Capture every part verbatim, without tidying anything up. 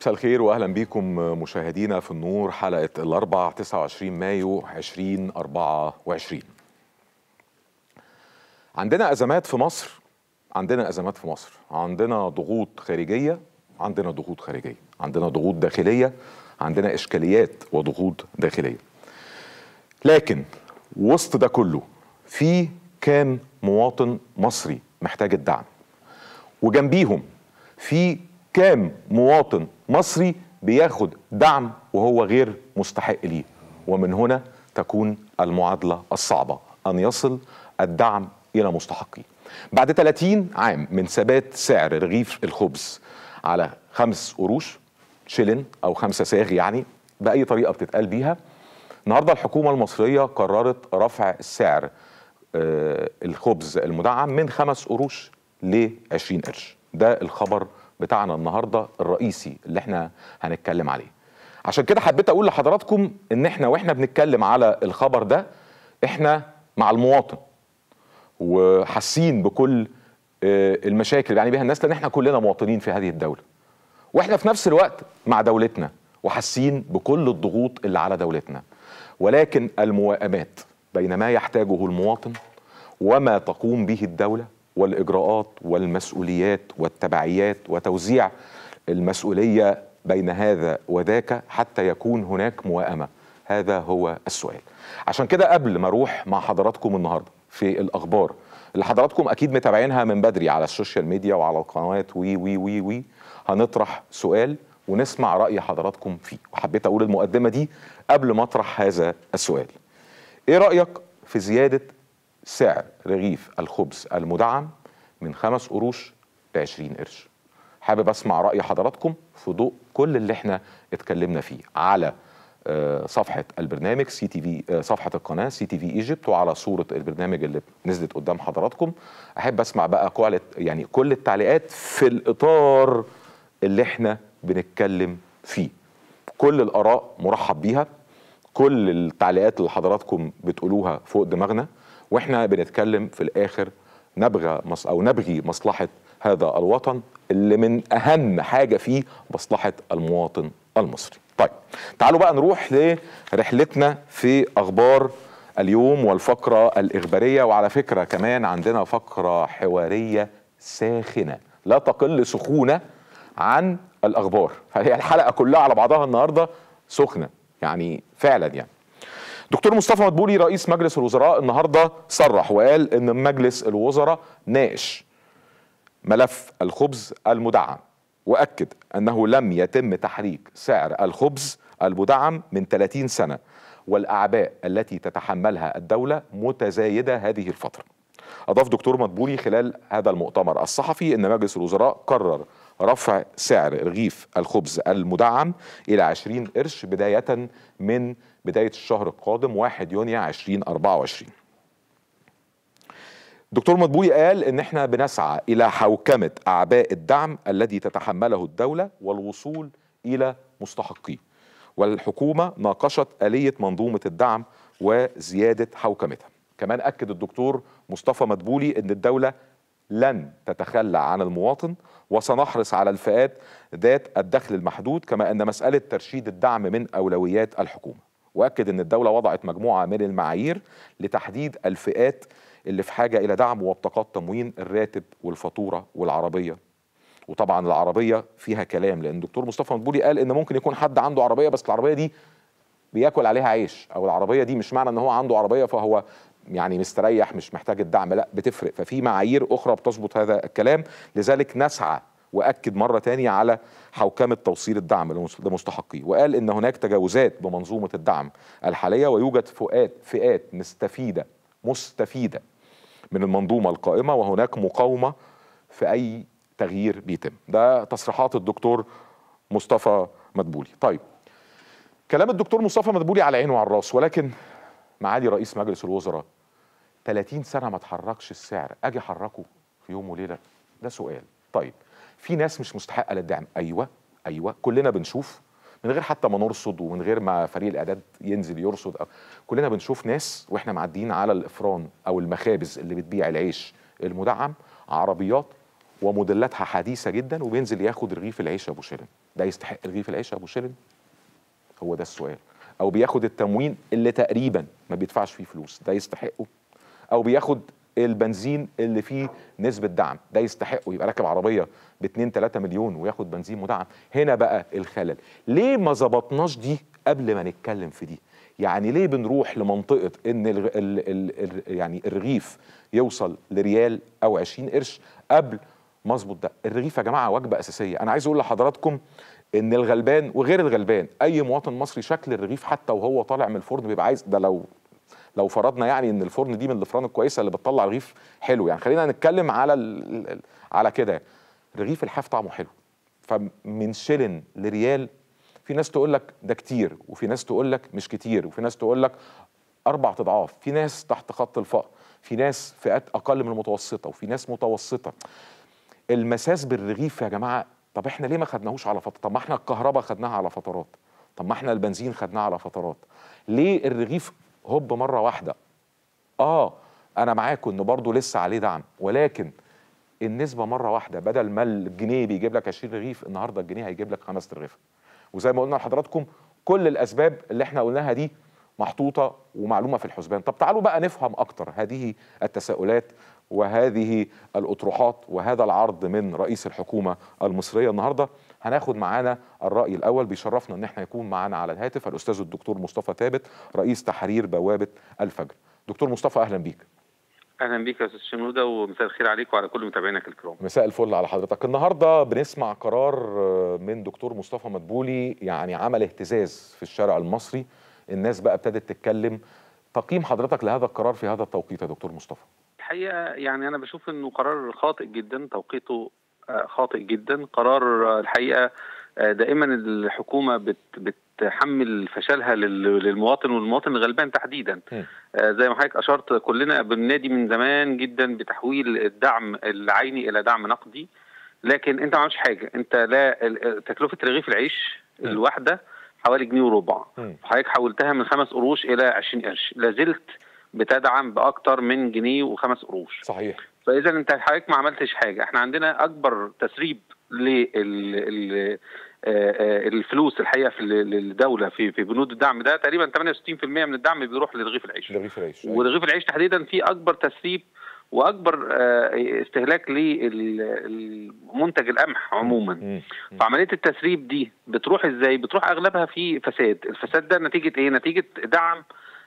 مساء الخير واهلا بيكم مشاهدينا في النور، حلقه الاربعاء تسعة وعشرين مايو ألفين وأربعة وعشرين. عندنا ازمات في مصر، عندنا ازمات في مصر، عندنا ضغوط خارجيه، عندنا ضغوط خارجيه، عندنا ضغوط داخليه، عندنا اشكاليات وضغوط داخليه. لكن وسط ده كله في كام مواطن مصري محتاج الدعم، وجنبيهم في كام مواطن مصري بياخد دعم وهو غير مستحق ليه. ومن هنا تكون المعادلة الصعبة أن يصل الدعم إلى مستحقيه. بعد ثلاثين عام من ثبات سعر رغيف الخبز على خمس قروش شلن أو خمسة ساغ، يعني بأي طريقة بتتقال بيها، النهاردة الحكومة المصرية قررت رفع السعر آه الخبز المدعم من خمس قروش ل عشرين قرش. ده الخبر بتاعنا النهارده الرئيسي اللي احنا هنتكلم عليه. عشان كده حبيت اقول لحضراتكم ان احنا واحنا بنتكلم على الخبر ده احنا مع المواطن وحاسين بكل المشاكل اللي بيعاني بيها الناس، لان احنا كلنا مواطنين في هذه الدولة، واحنا في نفس الوقت مع دولتنا وحاسين بكل الضغوط اللي على دولتنا. ولكن الموائمات بين ما يحتاجه المواطن وما تقوم به الدولة والإجراءات والمسؤوليات والتبعيات وتوزيع المسؤولية بين هذا وذاك حتى يكون هناك موائمة، هذا هو السؤال. عشان كده قبل ما أروح مع حضراتكم النهاردة في الأخبار اللي حضراتكم أكيد متابعينها من بدري على السوشيال ميديا وعلى القنوات وي وي وي وي هنطرح سؤال ونسمع رأي حضراتكم فيه. وحبيت أقول المقدمة دي قبل ما أطرح هذا السؤال. إيه رأيك في زيادة سعر رغيف الخبز المدعم من خمس قروش لعشرين قرش؟ حابب اسمع رأي حضراتكم في ضوء كل اللي احنا اتكلمنا فيه على صفحة البرنامج سي تي في، صفحة القناة سي تي في ايجيبت، وعلى صورة البرنامج اللي نزلت قدام حضراتكم. احب اسمع بقى كل يعني كل التعليقات في الاطار اللي احنا بنتكلم فيه. كل الاراء مرحب بيها، كل التعليقات اللي حضراتكم بتقولوها فوق دماغنا، واحنا بنتكلم في الاخر نبغى مص او نبغي مصلحة هذا الوطن اللي من اهم حاجة فيه مصلحة المواطن المصري. طيب تعالوا بقى نروح لرحلتنا في اخبار اليوم والفقرة الاخبارية. وعلى فكرة كمان عندنا فقرة حوارية ساخنة لا تقل سخونة عن الاخبار، فهي الحلقة كلها على بعضها النهاردة سخنة يعني فعلا. يعني دكتور مصطفى مدبولي رئيس مجلس الوزراء النهارده صرح وقال ان مجلس الوزراء ناقش ملف الخبز المدعم، واكد انه لم يتم تحريك سعر الخبز المدعم من ثلاثين سنة، والاعباء التي تتحملها الدولة متزايدة هذه الفترة. اضاف دكتور مدبولي خلال هذا المؤتمر الصحفي ان مجلس الوزراء قرر رفع سعر رغيف الخبز المدعم الى عشرين قرش بداية من بداية الشهر القادم واحد يونيو ألفين وأربعة وعشرين. دكتور مدبولي قال ان احنا بنسعى الى حوكمة اعباء الدعم الذي تتحمله الدولة والوصول الى مستحقيه، والحكومة ناقشت آلية منظومة الدعم وزيادة حوكمتها. كمان اكد الدكتور مصطفى مدبولي ان الدولة لن تتخلى عن المواطن وسنحرص على الفئات ذات الدخل المحدود، كما ان مسألة ترشيد الدعم من اولويات الحكومة. واكد ان الدولة وضعت مجموعة من المعايير لتحديد الفئات اللي في حاجة الى دعم وبطاقات تموين الراتب والفاتورة والعربية. وطبعا العربية فيها كلام، لان دكتور مصطفى مدبولي قال ان ممكن يكون حد عنده عربية بس العربية دي بياكل عليها عيش، او العربية دي مش معنى ان هو عنده عربية فهو يعني مستريح مش محتاج الدعم، لا بتفرق. ففي معايير اخرى بتظبط هذا الكلام، لذلك نسعى. واكد مرة تانية على حوكمة توصيل الدعم لمستحقيه، وقال ان هناك تجاوزات بمنظومة الدعم الحالية ويوجد فئات فئات مستفيدة مستفيدة من المنظومة القائمة، وهناك مقاومة في اي تغيير بيتم. ده تصريحات الدكتور مصطفى مدبولي. طيب كلام الدكتور مصطفى مدبولي على عينه وعلى الراس، ولكن معالي رئيس مجلس الوزراء ثلاثين سنة ما تحركش السعر، اجي احركه في يوم وليلة؟ ده سؤال. طيب في ناس مش مستحقة للدعم، ايوه ايوه كلنا بنشوف من غير حتى ما نرصد ومن غير ما فريق الاعداد ينزل يرصد، أو كلنا بنشوف ناس واحنا معديين على الافران او المخابز اللي بتبيع العيش المدعم، عربيات وموديلاتها حديثه جدا وبينزل ياخد رغيف العيش ابو شيلن. ده يستحق رغيف العيش ابو شيلن؟ هو ده السؤال. او بياخد التموين اللي تقريبا ما بيدفعش فيه فلوس، ده يستحقه؟ او بياخد البنزين اللي فيه نسبه دعم، ده يستحقه؟ يبقى راكب عربيه ب اتنين تلاتة مليون وياخد بنزين مدعم. هنا بقى الخلل. ليه ما ظبطناش دي قبل ما نتكلم في دي؟ يعني ليه بنروح لمنطقه ان ال ال ال ال يعني الرغيف يوصل لريال او عشرين قرش قبل ما اظبط ده؟ الرغيف يا جماعه وجبه اساسيه. انا عايز اقول لحضراتكم ان الغلبان وغير الغلبان، اي مواطن مصري، شكل الرغيف حتى وهو طالع من الفرن بيبقى عايز ده. لو لو فرضنا يعني ان الفرن دي من الفران الكويسه اللي بتطلع رغيف حلو، يعني خلينا نتكلم على ال على كده، رغيف الحاف طعمه حلو. فمن شيلن لريال، في ناس تقول لك ده كتير، وفي ناس تقول لك مش كتير، وفي ناس تقول لك اربع اضعاف، في ناس تحت خط الفقر، في ناس فئات اقل من المتوسطه، وفي ناس متوسطه. المساس بالرغيف يا جماعه، طب احنا ليه ما خدناهوش على فترات؟ طب ما احنا الكهرباء خدناها على فترات، طب ما احنا البنزين خدناه على فترات. ليه الرغيف هوب مره واحده؟ اه انا معاكم انه برضه لسه عليه دعم، ولكن النسبه مره واحده، بدل ما الجنيه بيجيب لك عشرين رغيف، النهارده الجنيه هيجيب لك خمس رغيف. وزي ما قلنا لحضراتكم كل الاسباب اللي احنا قلناها دي محطوطه ومعلومه في الحسبان. طب تعالوا بقى نفهم اكتر هذه التساؤلات وهذه الاطروحات وهذا العرض من رئيس الحكومه المصريه. النهارده هناخد معانا الراي الاول. بيشرفنا ان احنا يكون معانا على الهاتف الاستاذ الدكتور مصطفى ثابت، رئيس تحرير بوابه الفجر. دكتور مصطفى اهلا بيك. اهلا بيك يا استاذ شنوده، ومساء الخير عليك وعلى كل متابعينك الكرام. مساء الفل على حضرتك. النهارده بنسمع قرار من دكتور مصطفى مدبولي يعني عمل اهتزاز في الشارع المصري، الناس بقى ابتدت تتكلم. تقييم حضرتك لهذا القرار في هذا التوقيت يا دكتور مصطفى؟ الحقيقه يعني انا بشوف انه قرار خاطئ جدا، توقيته خاطئ جدا. قرار الحقيقه دائما الحكومه بت بتحمل فشلها للمواطن، والمواطن الغلبان تحديدا. م. زي ما حضرتك اشرت، كلنا بننادي من زمان جدا بتحويل الدعم العيني الى دعم نقدي، لكن انت ما عملتش حاجه. انت لا تكلفه رغيف العيش م. الواحده حوالي جنيه وربع، حضرتك حولتها من خمس قروش الى عشرين قرش، لازلت بتدعم باكتر من جنيه وخمس قروش. صحيح. فاذا انت حضرتك ما عملتش حاجه. احنا عندنا اكبر تسريب لل الفلوس الحقيقه في الدوله في في بنود الدعم ده، تقريبا ثمانية وستين بالمئة من الدعم بيروح لرغيف العيش. لرغيف العيش. ورغيف العيش تحديدا في اكبر تسريب واكبر استهلاك للمنتج القمح عموما. فعمليه التسريب دي بتروح ازاي؟ بتروح اغلبها في فساد. الفساد ده نتيجه ايه؟ نتيجه دعم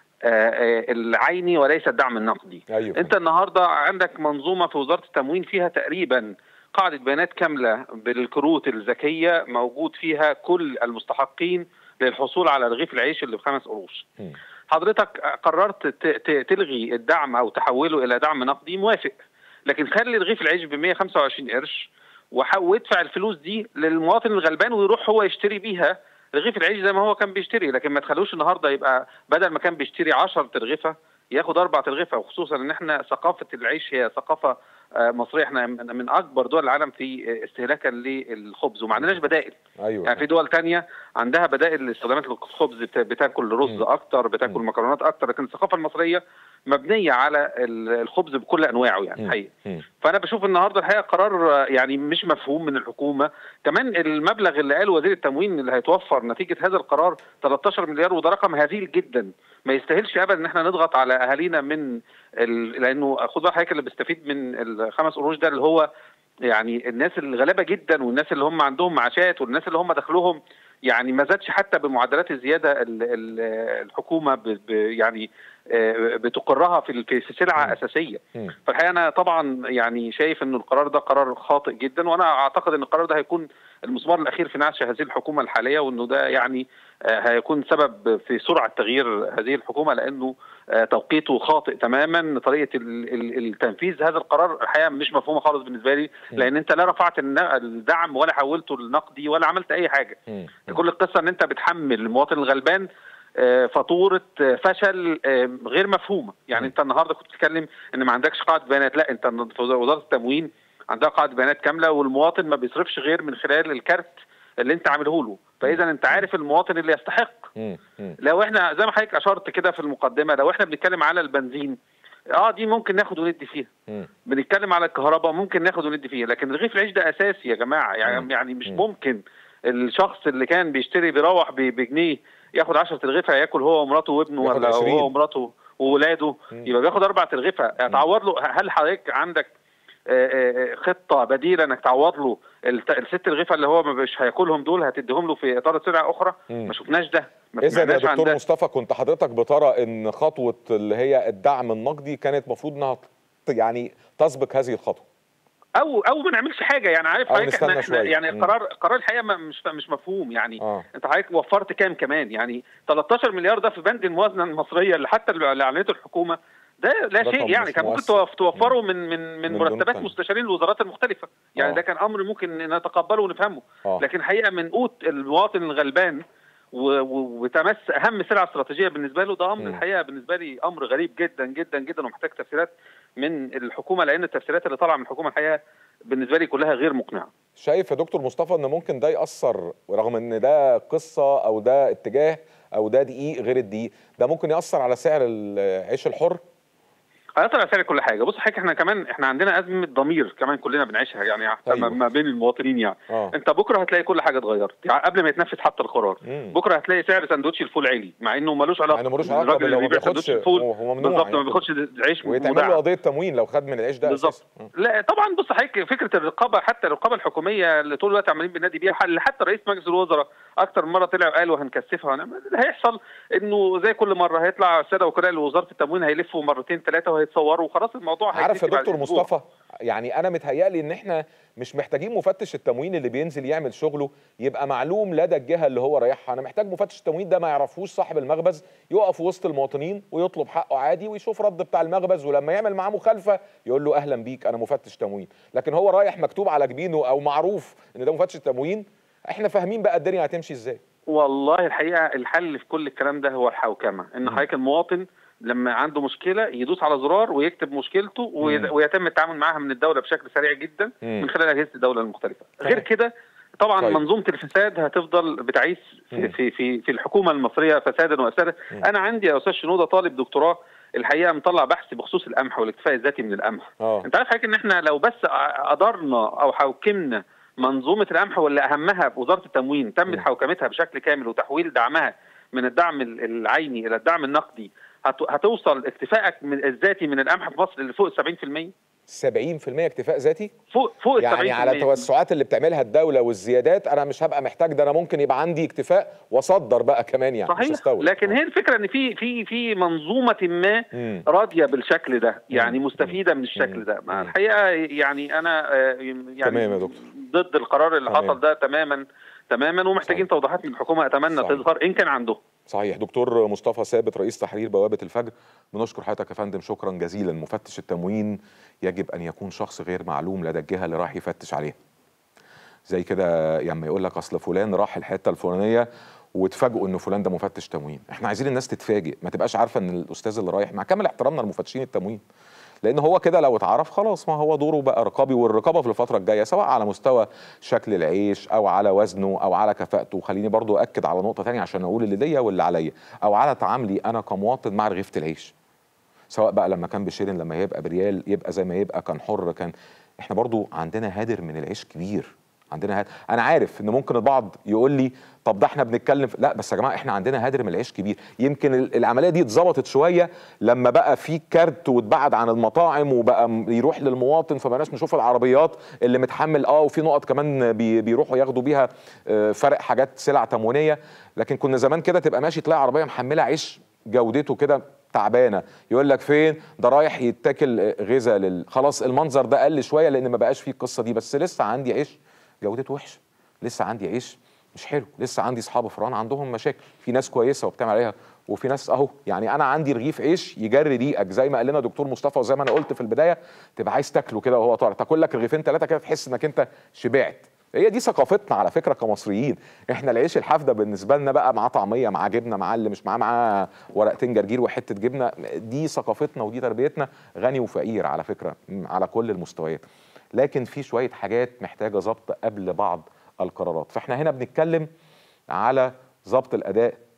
العيني وليس الدعم النقدي. أيوة. انت النهارده عندك منظومه في وزاره التموين فيها تقريبا قاعده بيانات كامله بالكروت الذكيه، موجود فيها كل المستحقين للحصول على رغيف العيش اللي بخمس قروش. حضرتك قررت تلغي الدعم او تحوله الى دعم نقدي، موافق، لكن خلي رغيف العيش ب مئة وخمسة وعشرين قرش وادفع الفلوس دي للمواطن الغلبان ويروح هو يشتري بيها رغيف العيش زي ما هو كان بيشتري. لكن ما تخلوش النهارده يبقى بدل ما كان بيشتري عشرة ترغيفه ياخد أربعة ترغيفه، وخصوصا ان احنا ثقافه العيش هي ثقافه مصريه. احنا من اكبر دول العالم في استهلاكا للخبز وما عندناش بدائل. أيوة. يعني في دول تانية عندها بدائل لاستخدامات الخبز، بتاكل رز اكتر، بتاكل مكرونات اكتر، لكن الثقافه المصريه مبنيه على الخبز بكل انواعه يعني حقيقي. فانا بشوف النهارده الحقيقه قرار يعني مش مفهوم من الحكومه. كمان المبلغ اللي قاله وزير التموين اللي هيتوفر نتيجه هذا القرار تلتاشر مليار، وده رقم هزيل جدا. ما يستاهلش ابدا ان احنا نضغط على اهالينا من ال... لانه خد بالك حضرتك اللي بيستفيد من الخمس قروش ده اللي هو يعني الناس الغلابه جدا، والناس اللي هم عندهم معاشات، والناس اللي هم دخلهم يعني ما زادش حتى بمعدلات الزياده الحكومه ب... ب... يعني بتقرها في في سلعه اساسيه. فالحقيقه انا طبعا يعني شايف انه القرار ده قرار خاطئ جدا، وانا اعتقد ان القرار ده هيكون المسمار الاخير في نعش هذه الحكومه الحاليه، وانه ده يعني هيكون سبب في سرعه تغيير هذه الحكومه، لانه توقيته خاطئ تماما. طريقه التنفيذ هذا القرار الحقيقه مش مفهومه خالص بالنسبه لي، لان انت لا رفعت الدعم ولا حولته للنقدي ولا عملت اي حاجه. كل القصه ان انت بتحمل المواطن الغلبان فاتوره فشل غير مفهومه. يعني انت النهارده كنت بتتكلم ان ما عندكش قاعده بيانات، لا انت في وزاره التموين عندها قاعده بيانات كامله، والمواطن ما بيصرفش غير من خلال الكارت اللي انت عامله له. فاذا انت عارف المواطن اللي يستحق. لو احنا زي ما حضرتك اشرت كده في المقدمه، لو احنا بنتكلم على البنزين، اه دي ممكن ناخد وندي فيها. م. بنتكلم على الكهرباء ممكن ناخد وندي فيها، لكن رغيف العيش ده اساسي يا جماعه. يعني م. يعني مش م. ممكن الشخص اللي كان بيشتري بيروح بجنيه ياخد عشرة رغيفه ياكل هو ومراته وابنه، ولا هو ومراته وولاده، يبقى بياخد اربع رغيفه. تعوض له. هل حضرتك عندك خطه بديله انك تعوض له الست رغيفه اللي هو مش هياكلهم دول، هتديهم له في اطار سلع اخرى؟ مم. ما شفناش ده. اذا يا دكتور مصطفى كنت حضرتك بترى ان خطوه اللي هي الدعم النقدي كانت المفروض انها يعني تسبق هذه الخطوه، او او ما نعملش حاجه؟ يعني عارف حضرتك احنا, احنا يعني مم. القرار قرار الحقيقه مش مش مفهوم. يعني آه. انت حضرتك وفرت كام كمان؟ يعني تلتاشر مليار ده في بند الموازنه المصريه اللي حتى اللي اعلنته الحكومه ده لا شيء. يعني كان ممكن توفره من من من, من مرتبات مستشارين الوزارات المختلفه. يعني آه. ده كان امر ممكن نتقبله ونفهمه. آه. لكن الحقيقه من قوت المواطن الغلبان وتمس اهم سلعه استراتيجيه بالنسبه له، ده امر الحقيقه بالنسبه لي امر غريب جدا جدا جدا، ومحتاج تفسيرات من الحكومه، لان التفسيرات اللي طالعه من الحكومه الحقيقه بالنسبه لي كلها غير مقنعه. شايف يا دكتور مصطفى ان ممكن ده ياثر، رغم ان ده قصه او ده اتجاه او ده دقيق غير الدقيق، ده ممكن ياثر على سعر العيش الحر؟ هيأثر على سعر كل حاجه. بص حضرتك احنا كمان احنا عندنا ازمه ضمير كمان كلنا بنعيشها، يعني حتى أيوة. ما بين المواطنين. يعني آه. انت بكره هتلاقي كل حاجه اتغيرت، يعني قبل ما يتنفذ حتى القرار. مم. بكره هتلاقي سعر سندوتش الفول عالي، مع انه ملوش علاقه. يعني ملوش علاقه باللي ما بياخدش الفول هو ممنوع بالظبط. يعني. ما بياخدش عيش ويتعمل له قضيه تموين لو خد من العيش ده بالظبط. لا طبعا بص حضرتك فكره الرقابه، حتى الرقابه الحكوميه اللي طول الوقت عمالين بننادي بيها، حتى رئيس مجلس الوزراء اكتر من مره طلع وقال وهنكثفها. اللي هيحصل انه زي كل مره هيطلع الساده وكلاء وزاره التموين هيلفوا مرتين ثلاثه وهيتصوروا وخلاص الموضوع. عارف يا دكتور مصطفى، يعني انا متهيألي ان احنا مش محتاجين مفتش التموين اللي بينزل يعمل شغله يبقى معلوم لدى الجهه اللي هو رايحها. انا محتاج مفتش التموين ده ما يعرفوش صاحب المخبز، يقف وسط المواطنين ويطلب حقه عادي ويشوف رد بتاع المخبز، ولما يعمل معاه مخالفه يقول له اهلا بيك انا مفتش تموين. لكن هو رايح مكتوب على جبينه او معروف ان ده مفتش التموين، احنا فاهمين بقى الدنيا هتمشي ازاي. والله الحقيقه الحل في كل الكلام ده هو الحوكمه. ان حضرتك المواطن لما عنده مشكله يدوس على زرار ويكتب مشكلته ويتم التعامل معاها من الدوله بشكل سريع جدا مم. من خلال اجهزه الدوله المختلفه. غير كده طبعا طيب. منظومه الفساد هتفضل بتعيش في في في, في الحكومه المصريه فسادا وافسادا. انا عندي يا استاذ شنوده طالب دكتوراه الحقيقه مطلع بحث بخصوص القمح والاكتفاء الذاتي من القمح. أوه. انت عارف حضرتك ان احنا لو بس قدرنا او حوكمنا منظومه القمح، واللي اهمها بوزاره التموين تم حوكمتها بشكل كامل وتحويل دعمها من الدعم العيني الى الدعم النقدي، هتوصل اكتفائك من الذاتي من القمح في مصر اللي فوق سبعين في المية. سبعين في المية اكتفاء ذاتي؟ فوق فوق يعني سبعين في المية. على التوسعات اللي بتعملها الدوله والزيادات انا مش هبقى محتاج ده، انا ممكن يبقى عندي اكتفاء واصدر بقى كمان. يعني صحيح. مش هستورد. لكن هي الفكره ان في في في منظومه ما راضيه بالشكل ده، يعني مم. مستفيده من الشكل مم. ده. مع الحقيقه يعني انا يعني تمام يا دكتور. ضد القرار اللي حصل ده تماما تماما، ومحتاجين صحيح. توضيحات من الحكومه اتمنى صحيح. تظهر ان كان عندهم. صحيح. دكتور مصطفى ثابت رئيس تحرير بوابه الفجر، بنشكر حضرتك يا فندم شكرا جزيلا. مفتش التموين يجب ان يكون شخص غير معلوم لدى الجهه اللي راح يفتش عليها. زي كده لما يقول لك اصل فلان راح الحته الفلانيه وتفاجئوا ان فلان ده مفتش تموين. احنا عايزين الناس تتفاجئ، ما تبقاش عارفه ان الاستاذ اللي رايح، مع كامل احترامنا لمفتشين التموين، لان هو كده لو اتعرف خلاص ما هو دوره بقى رقابي. والرقابه في الفتره الجايه سواء على مستوى شكل العيش او على وزنه او على كفاءته. خليني برضو اكد على نقطه ثانيه عشان اقول اللي ليا واللي عليا، او على تعاملي انا كمواطن مع رغيفه العيش، سواء بقى لما كان بشيرين، لما يبقى بريال، يبقى زي ما يبقى كان حر. كان احنا برضو عندنا هادر من العيش كبير، عندنا هادر. انا عارف ان ممكن البعض يقول لي طب ده احنا بنتكلم لا بس يا جماعه احنا عندنا هادر من العيش كبير. يمكن العمليه دي اتظبطت شويه لما بقى في كارت واتبعد عن المطاعم وبقى يروح للمواطن، فبقناش نشوف العربيات اللي متحمل اه وفي نقط كمان بي بيروحوا ياخدوا بيها فرق حاجات سلع تموينيه. لكن كنا زمان كده تبقى ماشي تلاقي عربيه محمله عيش جودته كده تعبانه، يقول لك فين ده رايح يتاكل غذاء لل... خلاص المنظر ده قل شويه لان ما بقاش فيه القصه دي. بس لسه عندي عيش جودته وحشه، لسه عندي عيش مش حلو، لسه عندي اصحاب فران عندهم مشاكل. في ناس كويسه وبتعمل عليها وفي ناس اهو. يعني انا عندي رغيف عيش يجري ريقك زي ما قال لنا دكتور مصطفى، وزي ما انا قلت في البدايه تبقى عايز تاكله كده وهو طالع، تاكل لك رغيفين ثلاثه كده تحس انك انت شبعت. هي دي ثقافتنا على فكره كمصريين. احنا العيش الحاف ده بالنسبه لنا بقى معاه طعميه، معاه جبنه، معاه اللي مش معاه معاه ورقتين جرجير وحته جبنه. دي ثقافتنا ودي تربيتنا، غني وفقير على فكره على كل المستويات. لكن في شويه حاجات محتاجه ضبط قبل بعض القرارات. فاحنا هنا بنتكلم على ضبط الاداء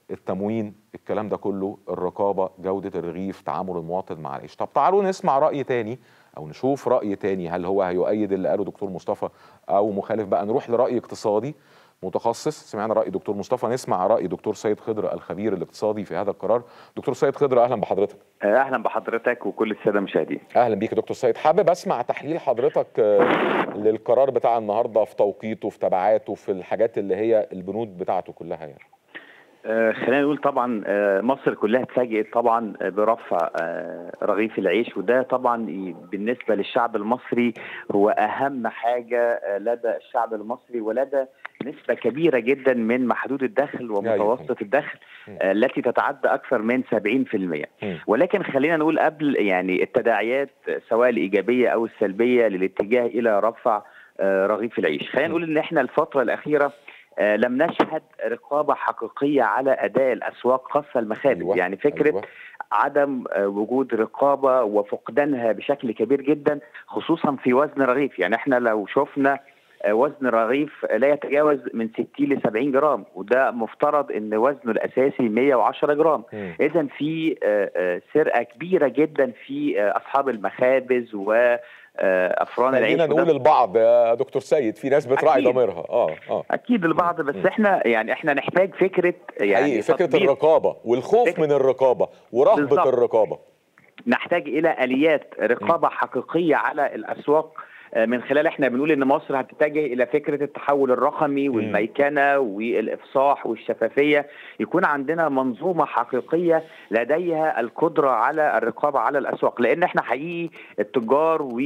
التموين، الكلام ده كله، الرقابه، جوده الرغيف، تعامل المواطن مع العيش. طب تعالوا نسمع راي تاني او نشوف راي تاني، هل هو هيؤيد اللي قاله دكتور مصطفى او مخالف؟ بقى نروح لراي اقتصادي متخصص. سمعنا راي دكتور مصطفى، نسمع راي دكتور سيد خضر الخبير الاقتصادي في هذا القرار. دكتور سيد خضر، اهلا بحضرتك. اهلا بحضرتك وكل الساده المشاهدين. اهلا بيك يا دكتور سيد. حابب اسمع تحليل حضرتك للقرار بتاع النهارده في توقيته، في تبعاته، في الحاجات اللي هي البنود بتاعته كلها يعني. آه خلينا نقول طبعا آه مصر كلها اتفاجئت طبعا برفع آه رغيف العيش، وده طبعا بالنسبه للشعب المصري هو اهم حاجه آه لدى الشعب المصري، ولدى نسبه كبيره جدا من محدود الدخل ومتوسط الدخل آه التي تتعدى اكثر من سبعين بالمئة. ولكن خلينا نقول قبل يعني التداعيات سواء الايجابيه او السلبيه للاتجاه الى رفع آه رغيف العيش، خلينا نقول ان احنا الفتره الاخيره آه لم نشهد رقابة حقيقية على أداء الأسواق خاصة المخابز. أيوة. يعني فكرة أيوة. عدم آه وجود رقابة وفقدانها بشكل كبير جدا خصوصا في وزن رغيف. يعني احنا لو شفنا آه وزن رغيف لا يتجاوز من ستين ل سبعين جرام، وده مفترض ان وزنه الأساسي مئة وعشرة جرام. إذن في آه آه سرقة كبيرة جدا في آه أصحاب المخابز و افران العيش. خلينا نقول البعض يا دكتور سيد، في ناس بتراعي ضميرها. اه اه اكيد البعض، بس م. احنا يعني احنا نحتاج فكره يعني فكره الرقابه والخوف فكرة من الرقابه ورهبه بالزبط. الرقابه. نحتاج الى اليات رقابه م. حقيقيه على الاسواق، من خلال احنا بنقول ان مصر هتتجه الى فكره التحول الرقمي والميكنه والافصاح والشفافيه، يكون عندنا منظومه حقيقيه لديها القدره على الرقابه على الاسواق. لان احنا حقيقي التجار و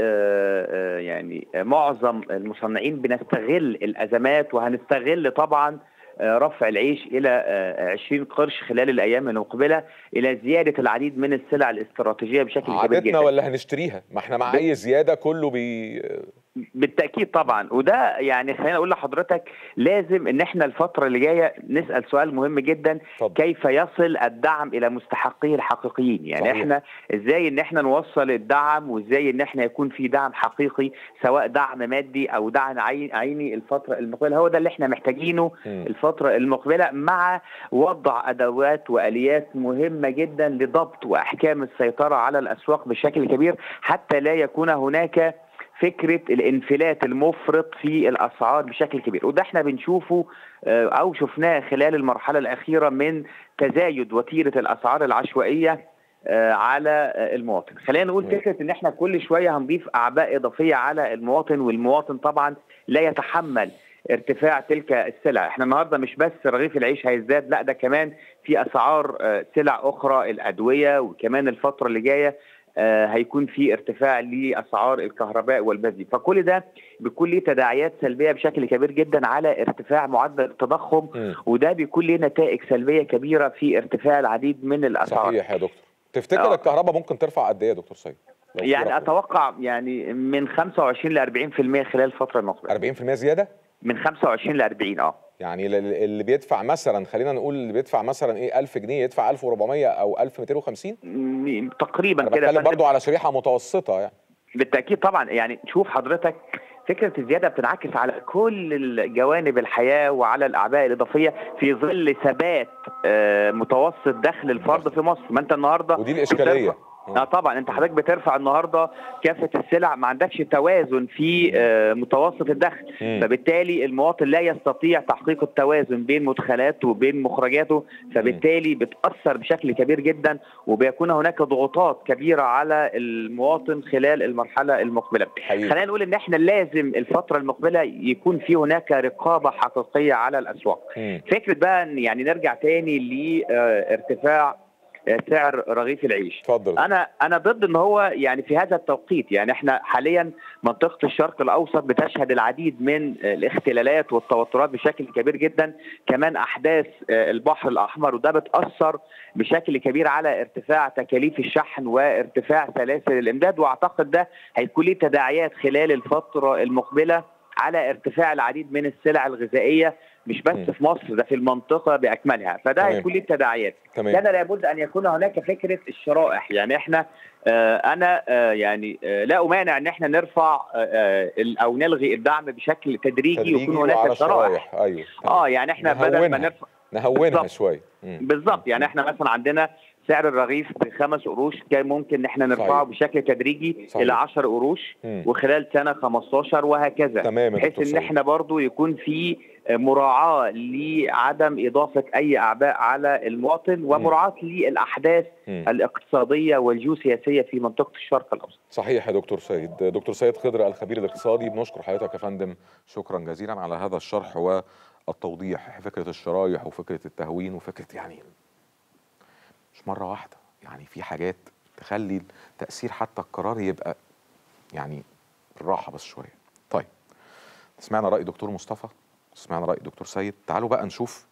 يعني معظم المصنعين بنستغل الازمات، وهنستغل طبعا رفع العيش إلى عشرين قرش خلال الأيام المقبلة إلى زيادة العديد من السلع الاستراتيجية بشكل كبير جدا. عادتنا ولا هنشتريها؟ ما احنا مع أي زيادة كله بي بالتأكيد طبعا. وده يعني خلينا أقول لحضرتك لازم إن احنا الفترة اللي جاية نسأل سؤال مهم جدا. طب. كيف يصل الدعم إلى مستحقيه الحقيقيين؟ يعني صحيح. احنا إزاي إن احنا نوصل الدعم، وإزاي إن احنا يكون في دعم حقيقي سواء دعم مادي أو دعم عيني الفترة المقبلة. هو ده اللي احنا محتاجينه م. الفترة المقبلة، مع وضع أدوات وآليات مهمة جدا لضبط وأحكام السيطرة على الأسواق بشكل كبير، حتى لا يكون هناك فكرة الانفلات المفرط في الأسعار بشكل كبير. وده احنا بنشوفه أو شفناه خلال المرحلة الأخيرة من تزايد وتيرة الأسعار العشوائية على المواطن. خلينا نقول فكرة ان احنا كل شوية هنضيف أعباء إضافية على المواطن، والمواطن طبعا لا يتحمل ارتفاع تلك السلع. احنا النهارده مش بس رغيف العيش هيزداد، لا ده كمان في اسعار سلع اخرى، الادويه، وكمان الفتره اللي جايه هيكون في ارتفاع لاسعار الكهرباء والبنزين. فكل ده بيكون له تداعيات سلبيه بشكل كبير جدا على ارتفاع معدل التضخم، م. وده بيكون له نتائج سلبيه كبيره في ارتفاع العديد من الاسعار. صحيح يا دكتور. تفتكر آه. الكهرباء ممكن ترفع قد ايه يا دكتور سيد؟ يعني اتوقع يعني من خمسة وعشرين ل أربعين بالمئة خلال الفتره المقبله. أربعين بالمئة زياده؟ من خمسة وعشرين ل أربعين. اه يعني اللي بيدفع مثلا، خلينا نقول اللي بيدفع مثلا ايه ألف جنيه يدفع ألف وأربعمئة او ألف ومئتين وخمسين تقريبا كده. بتكلم برضو على شريحه متوسطه يعني. بالتاكيد طبعا. يعني شوف حضرتك فكره الزياده بتنعكس على كل جوانب الحياه وعلى الاعباء الاضافيه في ظل ثبات متوسط دخل الفرد في مصر. ما انت النهارده ودي الاشكاليه. اه طبعا انت حضرتك بترفع النهارده كافه السلع، ما عندكش توازن في آه متوسط الدخل، م. فبالتالي المواطن لا يستطيع تحقيق التوازن بين مدخلاته وبين مخرجاته، فبالتالي بتاثر بشكل كبير جدا، وبيكون هناك ضغوطات كبيره على المواطن خلال المرحله المقبله. حقيقي. خلينا نقول ان احنا لازم الفتره المقبله يكون في هناك رقابه حقيقيه على الاسواق. م. فكره بقى يعني نرجع تاني لارتفاع سعر رغيف العيش. فضل. انا انا ضد ان هو يعني في هذا التوقيت. يعني احنا حاليا منطقه الشرق الاوسط بتشهد العديد من الاختلالات والتوترات بشكل كبير جدا، كمان احداث البحر الاحمر، وده بتاثر بشكل كبير على ارتفاع تكاليف الشحن وارتفاع سلاسل الامداد، واعتقد ده هيكون له تداعيات خلال الفتره المقبله على ارتفاع العديد من السلع الغذائيه، مش بس م. في مصر، ده في المنطقه باكملها. فده هيكون له تداعيات. كان لابد ان يكون هناك فكره الشرائح. يعني احنا آه انا آه يعني آه لا امانع ان احنا نرفع آه او نلغي الدعم بشكل تدريجي, تدريجي ويكون هناك شرائح. ايوه اه يعني احنا بدل ما نرفع نهونها شويه. بالظبط، يعني احنا مثلا عندنا سعر الرغيف بخمس قروش كان ممكن ان احنا نرفعه صحيح. بشكل تدريجي صحيح. الى عشر قروش مم. وخلال سنه خمستاشر وهكذا، بحيث ان احنا برضو يكون في مراعاه لعدم اضافه اي اعباء على المواطن ومراعاه للاحداث مم. الاقتصاديه والجيوسياسيه في منطقه الشرق الاوسط. صحيح يا دكتور سيد. دكتور سيد خضر الخبير الاقتصادي، بنشكر حضرتك يا فندم شكرا جزيلا على هذا الشرح والتوضيح، فكره الشرايح وفكره التهوين وفكره يعني مش مرة واحدة، يعني في حاجات تخلي تأثير حتى القرار يبقى يعني بالراحة بس شوية. طيب سمعنا رأي دكتور مصطفى، سمعنا رأي دكتور سيد، تعالوا بقى نشوف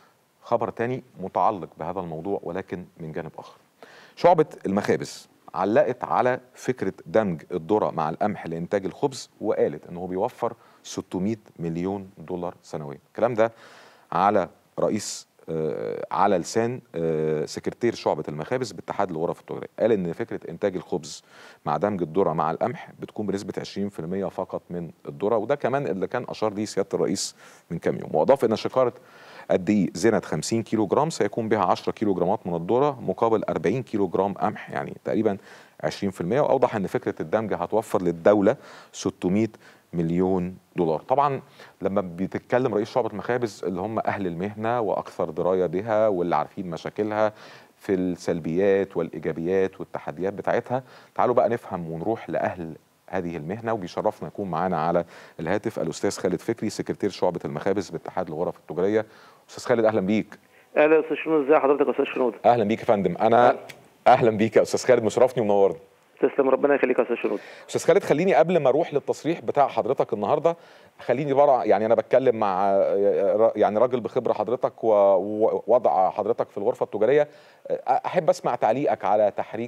خبر تاني متعلق بهذا الموضوع ولكن من جانب آخر. شعبة المخابز علقت على فكرة دمج الذرة مع القمح لإنتاج الخبز، وقالت إنه بيوفر ستمائة مليون دولار سنويا. الكلام ده على رئيس آه على لسان آه سكرتير شعبة المخابز باتحاد الغرف التجارية. قال ان فكرة انتاج الخبز مع دمج الذرة مع القمح بتكون بنسبة عشرين في المية فقط من الذرة، وده كمان اللي كان اشار ليه سيادة الرئيس من كام يوم. واضاف ان شكارة الدقيق زنة خمسين كيلو جرام سيكون بها عشرة كيلو جرامات من الذرة مقابل أربعين كيلو جرام قمح، يعني تقريبا عشرين في المية. واوضح ان فكرة الدمج هتوفر للدولة ستمائة مليون دولار. طبعا لما بيتكلم رئيس شعبة المخابز اللي هم اهل المهنة واكثر دراية بها واللي عارفين مشاكلها في السلبيات والايجابيات والتحديات بتاعتها، تعالوا بقى نفهم ونروح لاهل هذه المهنة. وبيشرفنا يكون معانا على الهاتف الاستاذ خالد فكري سكرتير شعبة المخابز باتحاد الغرف التجارية. استاذ خالد اهلا بيك. اهلا يا استاذ شنود، ازي حضرتك يا استاذ شنود؟ اهلا بيك يا فندم. انا أهلا, أهلا بيك يا استاذ خالد، مشرفني ومنورني. تسلم، ربنا يخليك يا استاذ شنود. استاذ خالد خليني قبل ما اروح للتصريح بتاع حضرتك النهارده، خليني بقى يعني انا بتكلم مع يعني راجل بخبره حضرتك ووضع حضرتك في الغرفه التجاريه، احب اسمع تعليقك على تحريك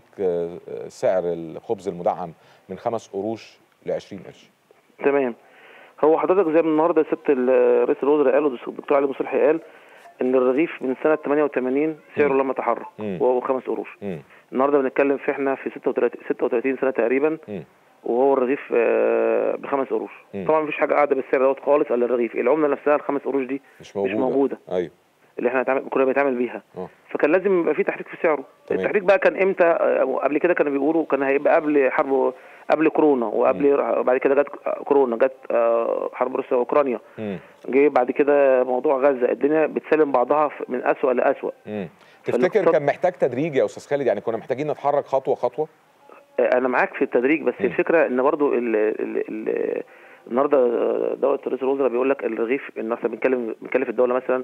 سعر الخبز المدعم من خمس قروش ل عشرين قرش. تمام. هو حضرتك زي ما النهارده سبت رئيس الوزراء قال والدكتور علي مصلحي قال ان الرغيف من سنه ثمانية وثمانين سعره لما تحرك وهو خمس قروش. م. النهارده بنتكلم في احنا في ستة وثلاثين سنه تقريبا م. وهو الرغيف آه بخمس قروش. طبعا مفيش حاجه قاعده بالسعر دوت خالص الا الرغيف، العمله نفسها الخمس قروش دي مش موجوده, مش موجودة. ايوه اللي احنا هنتعامل كنا بنتعامل بيها. أوه. فكان لازم يبقى في تحريك في سعره. تمام. التحريك بقى كان امتى؟ آه قبل كده كانوا بيقولوا كان هيبقى قبل حرب قبل كورونا، وقبل م. بعد كده جت كورونا، جت آه حرب روسيا واوكرانيا، جه بعد كده موضوع غزه، الدنيا بتسلم بعضها من اسوء لاسوء. امم تفتكر كان محتاج تدريج يا استاذ خالد؟ يعني كنا محتاجين نتحرك خطوه خطوه؟ انا معاك في التدريج، بس م. الفكره ان برضو ال ال ال النهارده دوله رئيس الوزراء بيقول لك الرغيف ان احنا بنتكلم بنكلف الدوله مثلا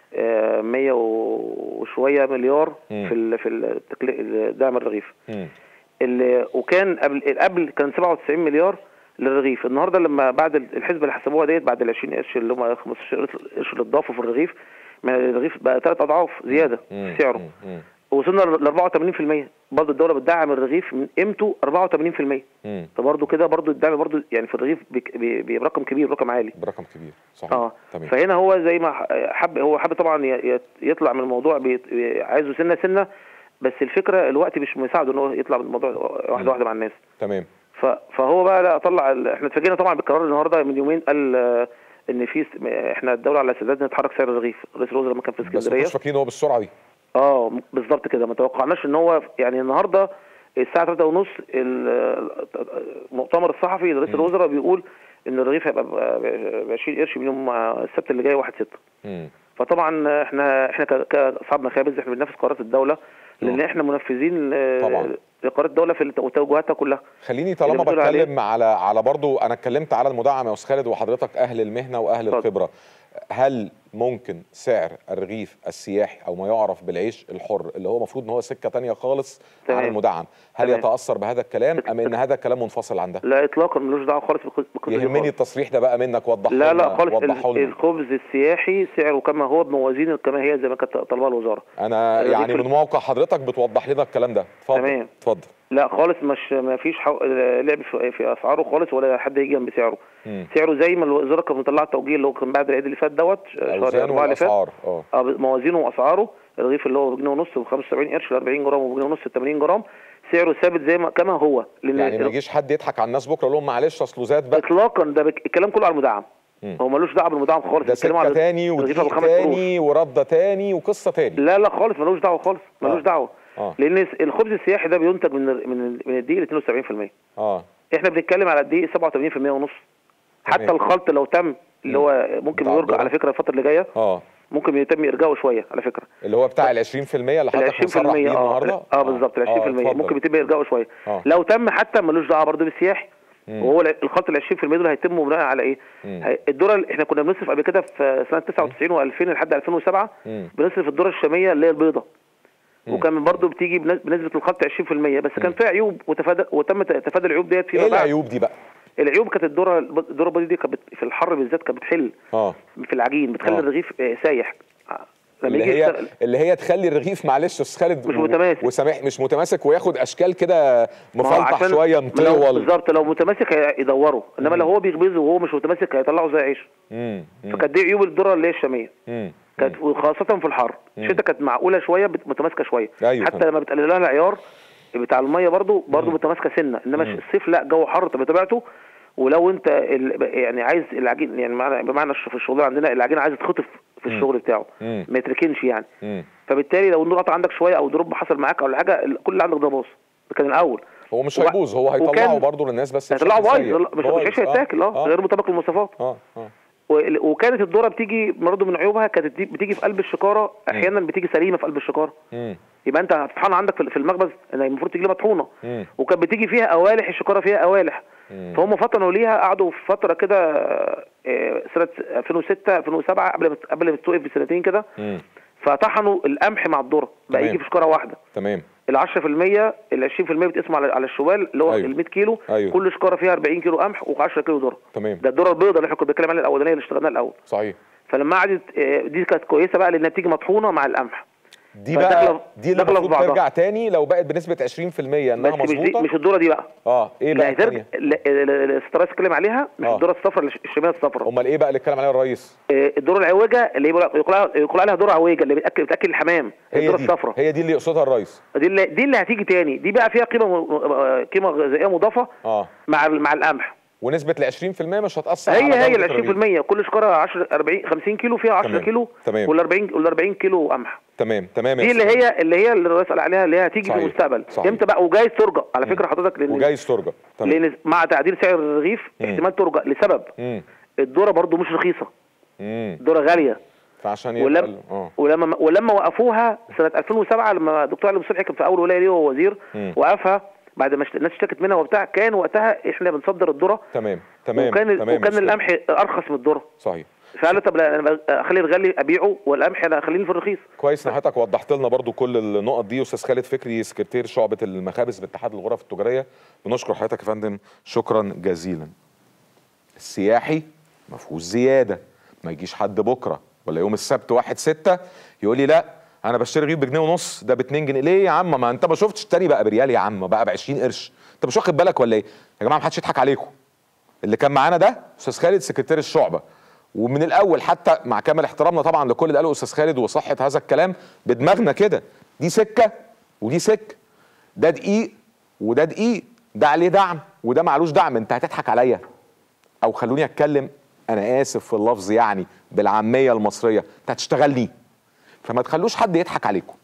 مية وشويه مليار م. في ال في دعم الرغيف، اللي وكان قبل قبل كان سبعة وتسعين مليار للرغيف. النهارده لما بعد الحسبه اللي حسبوها ديت بعد ال عشرين قرش اللي هم خمستاشر قرش اللي اتضافوا في الرغيف، ما الرغيف بقى ثلاث اضعاف زياده في سعره، وصلنا ل أربعة وثمانين في المية. برضه الدوله بتدعم الرغيف من قيمته أربعة وثمانين في المية. فبرضه كده برضه الدعم برضه يعني في الرغيف برقم كبير، رقم عالي، برقم كبير صحيح. اه تمام. فهنا هو زي ما حب هو حب طبعا يطلع من الموضوع عايزه سنه سنه، بس الفكره الوقت مش مساعده ان هو يطلع من الموضوع واحده واحده مع الناس. تمام. فهو بقى لا طلع احنا اتفاجئنا طبعا بالقرار النهارده من يومين، قال ان في احنا الدوله على استعداد نتحرك سعر الرغيف. رئيس الوزراء لما كان في اسكندريه بس مش فاكرين هو بالسرعه دي. اه بالظبط كده، ما توقعناش ان هو يعني النهارده الساعه ثلاثة ونص المؤتمر الصحفي لرئيس الوزراء بيقول ان الرغيف هيبقى ب عشرين قرش من يوم السبت اللي جاي واحد ستة. فطبعا احنا احنا كاصحاب مخابز احنا بننفذ قرارات الدوله، لان احنا منفذين طبعا لقرارات الدوله في توجهاتها كلها. خليني طالما بتكلم على على برضو انا اتكلمت على المدعم يا استاذ خالد وحضرتك اهل المهنه واهل طبعا. الخبره، هل ممكن سعر الرغيف السياحي او ما يعرف بالعيش الحر اللي هو المفروض ان هو سكه ثانيه خالص تمام. عن المدعم، هل تمام. يتاثر بهذا الكلام ام ان هذا الكلام منفصل عن ده؟ لا اطلاقا، ملوش دعوه خالص بقصه. يهمني التصريح ده بقى منك، وضح لنا. لا لا خالص، الخبز السياحي سعره كما هو بموازين كما هي زي ما كانت طالبها الوزاره. انا يعني من موقع حضرتك بتوضح لنا الكلام ده. اتفضل. تمام اتفضل. لا خالص، مش ما فيش لعب في اسعاره خالص، ولا حد يجي جنب سعره. مم. سعره زي ما الوزاره كانت مطلعه التوجيه اللي هو كان بعد العيد اللي فات دوت شهر أربعة اللي فات. اه موازينه واسعاره، الرغيف اللي هو بجنيه ونص ب خمسة وسبعين قرش ل أربعين جرام وبجنيه ونص ب ثمانين جرام سعره ثابت زي ما كما هو. يعني ما يجيش حد يضحك على الناس بكره يقول لهم معلش اصله زاد بقى. اطلاقا، ده الكلام كله على المدعم. هو ملوش دعوه بالمدعم خالص. ده سكه تاني ودقيق تاني ورده تاني وقصه تاني. لا لا خالص ملوش دعوه خالص، ملوش آه. دعوه آه. لان الخبز السياحي ده بينتج من من من الدقيق ل اثنين وسبعين في المية. اه احنا بنتكلم على الدقيق سبعة وثمانين في المية ونص. حتى الخلط لو تم اللي هو ممكن يرجع على فكره الفتره اللي جايه اه ممكن يتم ارجاعه شويه على فكره، اللي هو بتاع ال عشرين في المية اللي حضرتك مصرح بيه النهارده. اه, آه بالظبط ال عشرين في المية آه ممكن يتم ارجاعه شويه. آه. لو تم حتى ملوش دعوه برضه بالسياحي. وهو الخط ال عشرين في المية دول هيتموا بناء على ايه؟ الذره احنا كنا بنصرف قبل كده في سنه تسعة وتسعين وألفين لحد ألفين وسبعة بنصرف الذره الشاميه اللي هي البيضاء، وكان برضه بتيجي بنسبه الخط عشرين في المية، بس كان فيها عيوب وتفادى وتم تفادي العيوب ديت فيما بعد. ايه العيوب دي بقى؟ العيوب كانت الذره الذره البيضاء دي كانت في الحر بالذات كانت بتحل اه في العجين، بتخلي آه. الرغيف سايح. اللي هي يشتغل. اللي هي تخلي الرغيف معلش يا استاذ خالد مش متماسك وسامح مش متماسك وياخد اشكال كده مفلطح شويه مطول. بالظبط لو متماسك هيدوره، انما لو هو بيخبزه وهو مش متماسك هيطلعه زي عيش. فكانت دي عيوب الذره اللي هي الشاميه. كانت وخاصه في الحر. الشتاء كانت معقوله شويه متماسكه شويه. أيوة حتى لما بتقلل لها العيار بتاع الميه برضو برضو متماسكه سنه، انما مم. الصيف لا جو حر بطبيعته. ولو انت يعني عايز العجين يعني بمعنى في الشغل عندنا العجين عايز تخطف في الشغل بتاعه مم. ما يتركنش يعني. مم. فبالتالي لو النقط عندك شويه او دروب حصل معاك او حاجه كل اللي عندك ده باظ. ده كان الاول. هو مش هيبوظ، هو هيطلعه برضه للناس بس هيطلعه بايظ مش مش هيتاكل اه غير مطابق للمواصفات. اه اه وكانت الذره بتيجي برضه من عيوبها كانت بتيجي في قلب الشكاره، احيانا بتيجي سليمه في قلب الشكاره. مم. يبقى انت هتطحنها عندك في المخبز المفروض تيجي مطحونه، وكانت بتيجي فيها قوالح، الشكاره فيها قوالح. مم. فهم فطنوا ليها، قعدوا في فتره كده سنه ألفين وستة ألفين وسبعة قبل ما قبل ما تتوقف بسنتين كده، فطحنوا القمح مع الذره بقى يجي في شكاره واحده. تمام. ال عشرة في المية ال عشرين في المية بتقسموا على على الشوال اللي هو أيوه. ال مية كيلو. أيوه. كل شكاره فيها أربعين كيلو قمح و10 كيلو ذره. تمام. ده الذره البيضاء اللي احنا كنا بنتكلم عليها الاولانيه اللي اشتغلناها الاول. صحيح. فلما قعدت دي كانت كويسه بقى لانها بتيجي مطحونه مع القمح. دي بقى دي اللي المفروض ترجع تاني لو بقت بنسبه عشرين في المية انها مظبوطه. مش الذره دي بقى. اه ايه بقى الثانيه؟ السترايس اتكلم عليها مش آه. الذره الصفراء الشاميه الصفراء. امال ايه بقى اللي اتكلم عليها الرئيس؟ آه الذره العوجه اللي يقول عليها ذره عوجه اللي بتاكل بتاكل الحمام، الذره الصفراء. هي دي اللي يقصدها الرئيس. دي اللي دي اللي هتيجي تاني، دي بقى فيها قيمه قيمه غذائيه مضافه اه مع مع القمح. ونسبه ال عشرين في المية مش هتاثر هي على هي ال عشرين في المية كل شكاره عشرة أربعين خمسين كيلو فيها عشرة كيلو. تمام. وال أربعين وال أربعين كيلو قمح. تمام تمام. دي اللي هي اللي هي اللي الرئيس قال عليها اللي هي هتيجي في المستقبل. امتى بقى وجايز ترجع على فكره حضرتك لان وجايز ترجع. تمام. لان مع تعديل سعر الرغيف مم. احتمال ترجع لسبب مم. الذره برضو مش رخيصه. الذره غاليه. فعشان ولما اه ولما ولما وقفوها سنه ألفين وسبعة لما الدكتور علي مصلحي كان في اول ولايه ليه وهو وزير وقفها بعد ما الناس اشتكت منها وبتاع، كان وقتها احنا بنصدر الذره. تمام تمام. وكان تمام وكان القمح ارخص من الذره. صحيح. فقال طب انا اخلي الغالي ابيعه والقمح انا اخليني في الرخيص. كويس ان حضرتك وضحت لنا برضو كل النقط دي. استاذ خالد فكري سكرتير شعبه المخابز باتحاد الغرف التجاريه، بنشكر حضرتك يا فندم شكرا جزيلا. السياحي ما فيهوش زياده، ما يجيش حد بكره ولا يوم السبت واحد ستة يقول لي لا انا بشتري رغيف بجنيه ونص ده ب اتنين جنيه. ليه يا عم؟ ما انت ما شفتش التاني بقى بريال يا عم، بقى ب عشرين قرش. انت مش واخد بالك ولا ايه؟ يا جماعه ما حدش يضحك عليكم. اللي كان معانا ده استاذ خالد سكرتير الشعبه، ومن الاول حتى مع كامل احترامنا طبعا لكل اللي قاله استاذ خالد وصحه هذا الكلام بدماغنا كده، دي سكه ودي سكه، ده دقيق وده دقيق، ده عليه دعم وده معلوش دعم. انت هتضحك عليا؟ او خلوني اتكلم انا اسف في اللفظ يعني بالعاميه المصريه، انت هتشتغلني. فما تخلوش حد يضحك عليكم.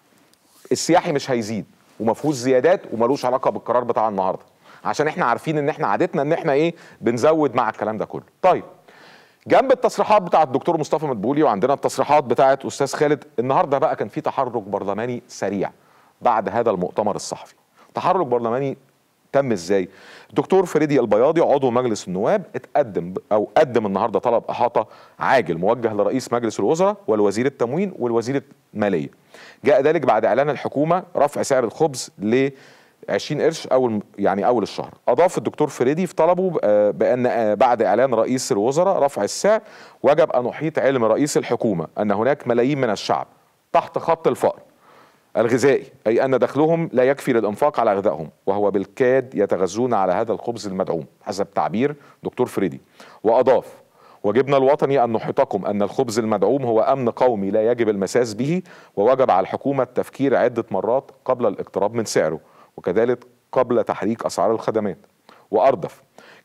السياحي مش هيزيد وما فيهوش زيادات ومالوش علاقه بالقرار بتاع النهارده، عشان احنا عارفين ان احنا عادتنا ان احنا ايه بنزود مع الكلام ده كله. طيب جنب التصريحات بتاعه الدكتور مصطفى مدبولي وعندنا التصريحات بتاعه استاذ خالد، النهارده بقى كان في تحرك برلماني سريع بعد هذا المؤتمر الصحفي. تحرك برلماني تم ازاي؟ الدكتور فريدي البياضي عضو مجلس النواب اتقدم او قدم النهارده طلب احاطه عاجل موجه لرئيس مجلس الوزراء والوزير التموين والوزير الماليه. جاء ذلك بعد اعلان الحكومه رفع سعر الخبز ل عشرين قرش اول يعني اول الشهر. اضاف الدكتور فريدي في طلبه بان بعد اعلان رئيس الوزراء رفع السعر وجب ان يحيط علم رئيس الحكومه ان هناك ملايين من الشعب تحت خط الفقر الغذائي، أي أن دخلهم لا يكفي للإنفاق على غذائهم وهو بالكاد يتغذون على هذا الخبز المدعوم حسب تعبير دكتور فريدي. وأضاف: واجبنا الوطني أن نحيطكم أن الخبز المدعوم هو أمن قومي لا يجب المساس به، ووجب على الحكومة التفكير عدة مرات قبل الاقتراب من سعره وكذلك قبل تحريك أسعار الخدمات. وأردف: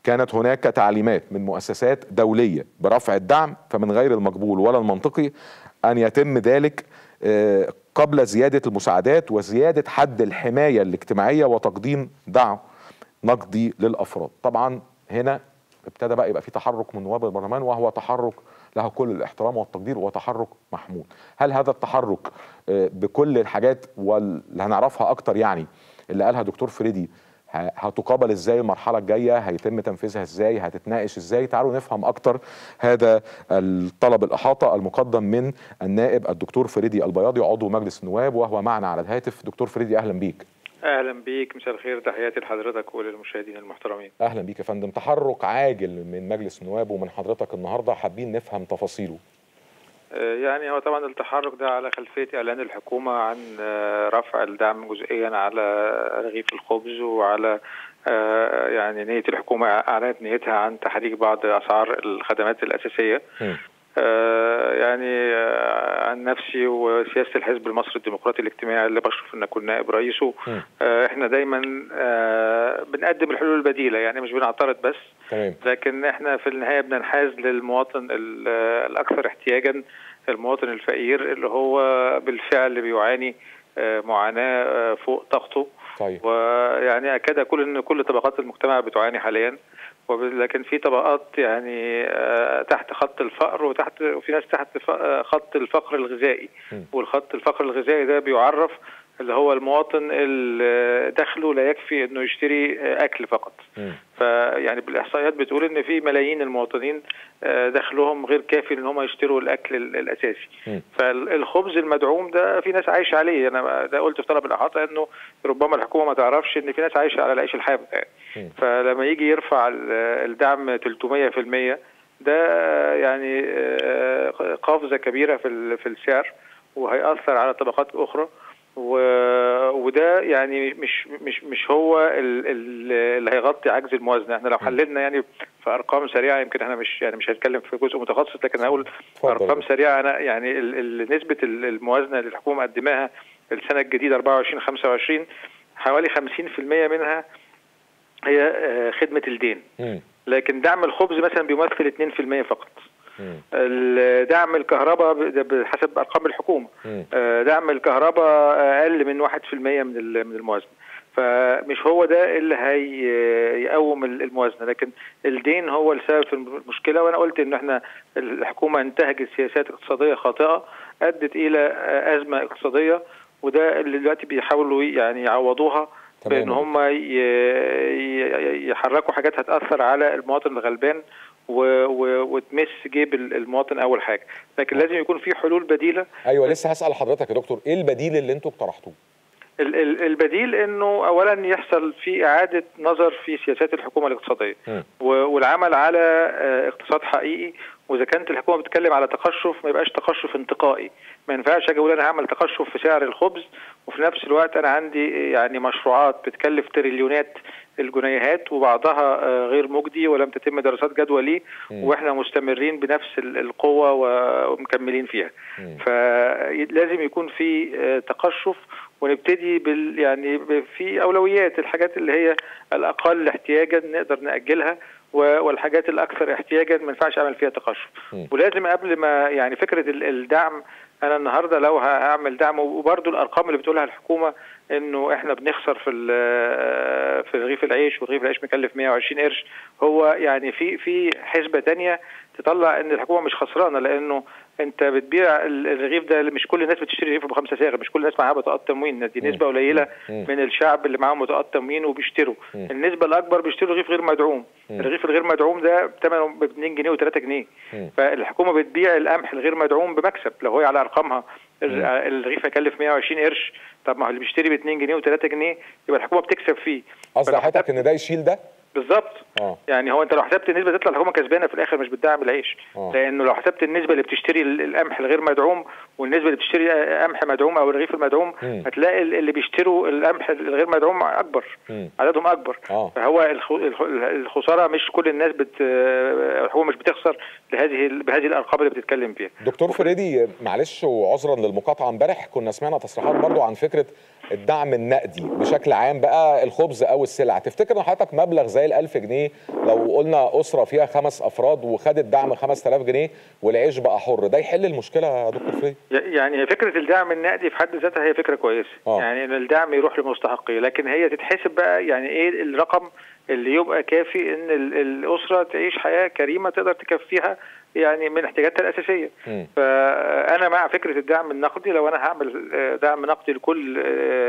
كانت هناك تعليمات من مؤسسات دولية برفع الدعم، فمن غير المقبول ولا المنطقي أن يتم ذلك قبل زيادة المساعدات وزيادة حد الحماية الاجتماعية وتقديم دعم نقدي للأفراد. طبعا هنا ابتدى بقى يبقى في تحرك من نواب البرلمان، وهو تحرك له كل الاحترام والتقدير وتحرك محمود. هل هذا التحرك بكل الحاجات واللي هنعرفها أكتر يعني اللي قالها دكتور فريدي هتقابل ازاي المرحله الجايه، هيتم تنفيذها ازاي، هتتناقش ازاي؟ تعالوا نفهم اكتر هذا الطلب الاحاطه المقدم من النائب الدكتور فريدي البياضي عضو مجلس النواب، وهو معنا على الهاتف. دكتور فريدي اهلا بيك. اهلا بيك، مساء الخير، تحياتي لحضرتك وللمشاهدين المحترمين. اهلا بيك يا فندم. تحرك عاجل من مجلس النواب ومن حضرتك النهارده، حابين نفهم تفاصيله. يعني هو طبعا التحرك ده على خلفيه اعلان الحكومه عن رفع الدعم جزئيا على رغيف الخبز، وعلى يعني نيه الحكومه اعلنت نيتها عن تحريك بعض اسعار الخدمات الاساسيه. م. يعني عن نفسي وسياسه الحزب المصري الديمقراطي الاجتماعي اللي بشرف ان اكون نائب رئيسه، احنا دايما بنقدم الحلول البديله، يعني مش بنعترض بس، لكن احنا في النهايه بننحاز للمواطن الاكثر احتياجا، المواطن الفقير اللي هو بالفعل بيعاني معاناه فوق طاقته. طيب. ويعني اكاد اقول ان كل طبقات المجتمع بتعاني حاليا، لكن في طبقات يعني تحت خط الفقر، وتحت وفي ناس تحت خط الفقر الغذائي. م. والخط الفقر الغذائي ده بيعرف اللي هو المواطن اللي دخله لا يكفي انه يشتري اكل فقط. م. فيعني بالاحصائيات بتقول ان في ملايين المواطنين دخلهم غير كافي ان هم يشتروا الاكل الاساسي. م. فالخبز المدعوم ده في ناس عايشه عليه، انا ده قلت في طلب الاحاطه انه ربما الحكومه ما تعرفش ان في ناس عايشه على العيش الحامض يعني. فلما يجي يرفع الدعم ثلاثمية في المية ده يعني قفزه كبيره في في السعر، وهيأثر على طبقات اخرى، وده يعني مش مش مش هو اللي هيغطي عجز الموازنه. احنا لو حللنا يعني في ارقام سريعه، يمكن احنا مش يعني مش هنتكلم في جزء متخصص، لكن هقول ارقام سريعه. انا يعني نسبه الموازنه اللي الحكومه قدمها السنه الجديده أربعة وعشرين خمسة وعشرين حوالي خمسين في المية منها هي خدمه الدين، لكن دعم الخبز مثلا بيمثل اتنين في المية فقط. دعم الكهرباء بحسب ارقام الحكومه، دعم الكهرباء اقل من واحد في المية من من الموازنه، فمش هو ده اللي هيقوم الموازنه، لكن الدين هو السبب في المشكله. وانا قلت ان احنا الحكومه انتهجت سياسات اقتصاديه خاطئه ادت الى ازمه اقتصاديه، وده اللي دلوقتي بيحاولوا يعني يعوضوها بان هم يحركوا حاجات هتاثر على المواطن الغلبان وتمس جيب المواطن اول حاجه، لكن لازم يكون في حلول بديله. ايوه لسه هسال حضرتك يا دكتور، ايه البديل اللي انتوا اقترحتوه؟ البديل انه اولا يحصل في اعاده نظر في سياسات الحكومه الاقتصاديه، والعمل على اقتصاد حقيقي. واذا كانت الحكومه بتتكلم على تقشف، ما يبقاش تقشف انتقائي. ما ينفعش اجي اقول انا هعمل تقشف في سعر الخبز وفي نفس الوقت انا عندي يعني مشروعات بتكلف تريليونات الجنيهات وبعضها غير مجدي ولم تتم دراسات جدوى ليه، واحنا مستمرين بنفس القوه ومكملين فيها. فلازم يكون في تقشف، ونبتدي بال يعني في اولويات، الحاجات اللي هي الاقل احتياجا نقدر ناجلها، والحاجات الاكثر احتياجا ما ينفعش اعمل فيها تقشف. ولازم قبل ما يعني فكره الدعم، انا النهارده لو هعمل دعم، وبرده الارقام اللي بتقولها الحكومه انه احنا بنخسر في في رغيف العيش، ورغيف العيش مكلف مية وعشرين قرش، هو يعني في في حسبه ثانيه تطلع ان الحكومه مش خسرانه، لانه انت بتبيع الرغيف ده، مش كل الناس بتشتري رغيف بخمسه صاغ، مش كل الناس معاها بطاقات تموين، دي نسبه قليله من الشعب اللي معاهم بطاقات تموين وبيشتروا. النسبه الاكبر بيشتروا رغيف غير مدعوم. الرغيف الغير مدعوم ده ثمنه ب اتنين جنيه و3 جنيه، فالحكومه بتبيع القمح الغير مدعوم بمكسب. لو هي على ارقامها الرغيف هيكلف مية وعشرين قرش، طب ما اللي بيشتري ب اتنين جنيه و3 جنيه يبقى الحكومه بتكسب فيه. قصد حضرتك ان ده يشيل ده؟ بالظبط. اه يعني هو انت لو حسبت النسبه تطلع الحكومه كسبانه في الاخر، مش بتدعم العيش. أوه. لانه لو حسبت النسبه اللي بتشتري القمح الغير مدعوم والنسبه اللي بتشتري قمح مدعوم او الرغيف المدعوم، م. هتلاقي اللي بيشتروا القمح الغير مدعوم اكبر، م. عددهم اكبر. أوه. فهو الخساره مش كل الناس بت الحكومه مش بتخسر بهذه بهذه الارقام اللي بتتكلم فيها. دكتور فريدي معلش وعذرا للمقاطعه، امبارح كنا سمعنا تصريحات برضو عن فكره الدعم النقدي بشكل عام بقى الخبز او السلع، تفتكر ان حضرتك مبلغ زي الألف جنيه لو قلنا اسره فيها خمس افراد وخدت دعم خمسة آلاف جنيه والعيش بقى حر، ده يحل المشكله يا دكتور فريد؟ يعني فكره الدعم النقدي في حد ذاتها هي فكره كويسه، آه. يعني ان الدعم يروح لمستحقيه، لكن هي تتحسب بقى يعني ايه الرقم اللي يبقى كافي ان الاسره تعيش حياه كريمه تقدر تكفيها يعني من احتياجاتها الاساسيه. م. فانا مع فكره الدعم النقدي، لو انا هعمل دعم نقدي لكل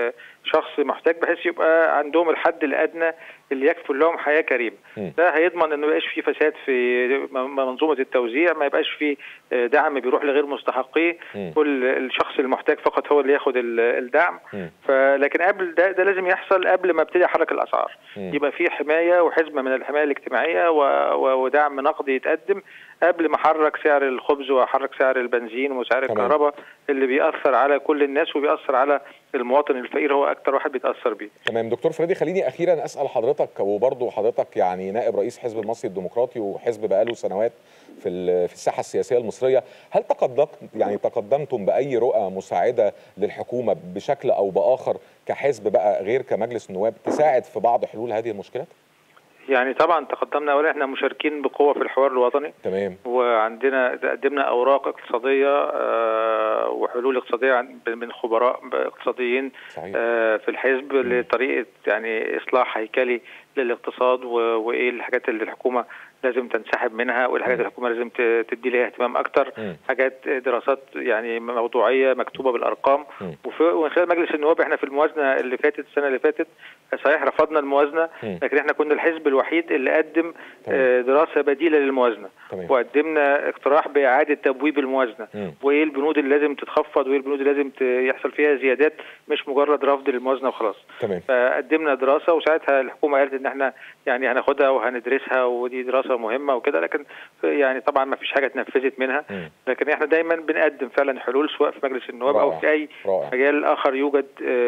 شخص محتاج بحيث يبقى عندهم الحد الادنى اللي يكفل لهم حياه كريمه. م. ده هيضمن انه ما يبقاش في فساد في منظومه التوزيع، ما يبقاش في دعم بيروح لغير مستحقيه، كل الشخص المحتاج فقط هو اللي ياخد الدعم. فلكن قبل ده ده لازم يحصل قبل ما ابتدي احرك الاسعار، م. يبقى في حمايه وحزمه من الحمايه الاجتماعيه ودعم نقدي يتقدم قبل ما احرك سعر الخبز واحرك سعر البنزين وسعر الكهرباء اللي بيأثر على كل الناس وبيأثر على المواطن الفقير، هو اكتر واحد بيتأثر بيه. تمام دكتور فريدي، خليني اخيرا اسال حضرتك، وبرضه حضرتك يعني نائب رئيس حزب المصري الديمقراطي وحزب بقاله سنوات في في الساحه السياسيه المصريه، هل تقدمت يعني تقدمتم باي رؤى مساعده للحكومه بشكل او باخر كحزب بقى غير كمجلس النواب تساعد في بعض حلول هذه المشكلات؟ يعني طبعا تقدمنا، اولا احنا مشاركين بقوه في الحوار الوطني. تمام. وعندنا قدمنا اوراق اقتصاديه آه وحلول اقتصاديه من خبراء اقتصاديين آه في الحزب م. لطريقه يعني اصلاح هيكلي للاقتصاد، وايه الحاجات اللي الحكومه لازم تنسحب منها وايه الحاجات اللي الحكومه لازم تدي لها اهتمام اكتر، م. حاجات دراسات يعني موضوعيه مكتوبه بالارقام. ومن خلال مجلس النواب احنا في الموازنه اللي فاتت السنه اللي فاتت صحيح رفضنا الموازنه، م. لكن احنا كنا الحزب الوحيد اللي قدم تمام. دراسه بديله للموازنه، تمام. وقدمنا اقتراح باعاده تبويب الموازنه، م. وايه البنود اللي لازم تتخفض وايه البنود اللي لازم يحصل فيها زيادات، مش مجرد رفض للموازنه وخلاص. تمام. فقدمنا دراسه وساعتها الحكومه قالت ان احنا يعني هناخدها وهندرسها ودي دراسه مهمه وكده، لكن يعني طبعا ما فيش حاجه اتنفذت منها. م. لكن احنا دايما بنقدم فعلا حلول سواء في مجلس النواب رائع. او في اي رائع. مجال اخر يوجد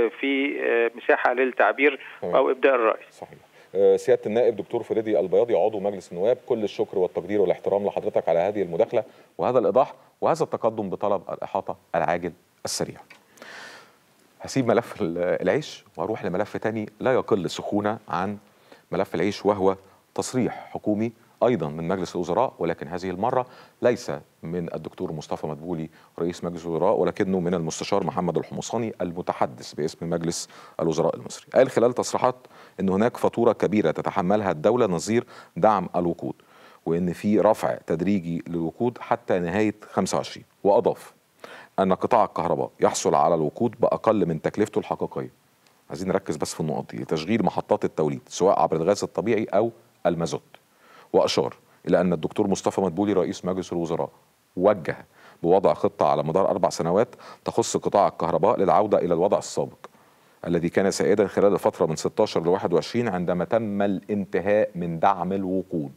في مساحه للتعبير تمام. او ابداء الراي. صحيح. سياده النائب دكتور فريدي البياضي عضو مجلس النواب، كل الشكر والتقدير والاحترام لحضرتك على هذه المداخله وهذا الايضاح وهذا التقدم بطلب الاحاطه العاجل السريع. هسيب ملف العيش واروح لملف تاني لا يقل سخونه عن ملف العيش، وهو تصريح حكومي ايضا من مجلس الوزراء، ولكن هذه المره ليس من الدكتور مصطفى مدبولي رئيس مجلس الوزراء، ولكنه من المستشار محمد الحمصاني المتحدث باسم مجلس الوزراء المصري. قال خلال تصريحات ان هناك فاتوره كبيره تتحملها الدوله نظير دعم الوقود، وان في رفع تدريجي للوقود حتى نهايه خمسة وعشرين، واضاف ان قطاع الكهرباء يحصل على الوقود باقل من تكلفته الحقيقيه. عايزين نركز بس في النقط دي، لتشغيل محطات التوليد سواء عبر الغاز الطبيعي او المازوت. وأشار إلى أن الدكتور مصطفى مدبولي رئيس مجلس الوزراء وجه بوضع خطة على مدار أربع سنوات تخص قطاع الكهرباء للعودة إلى الوضع السابق الذي كان سائدا خلال الفترة من ستة عشر ل واحد وعشرين عندما تم الانتهاء من دعم الوقود.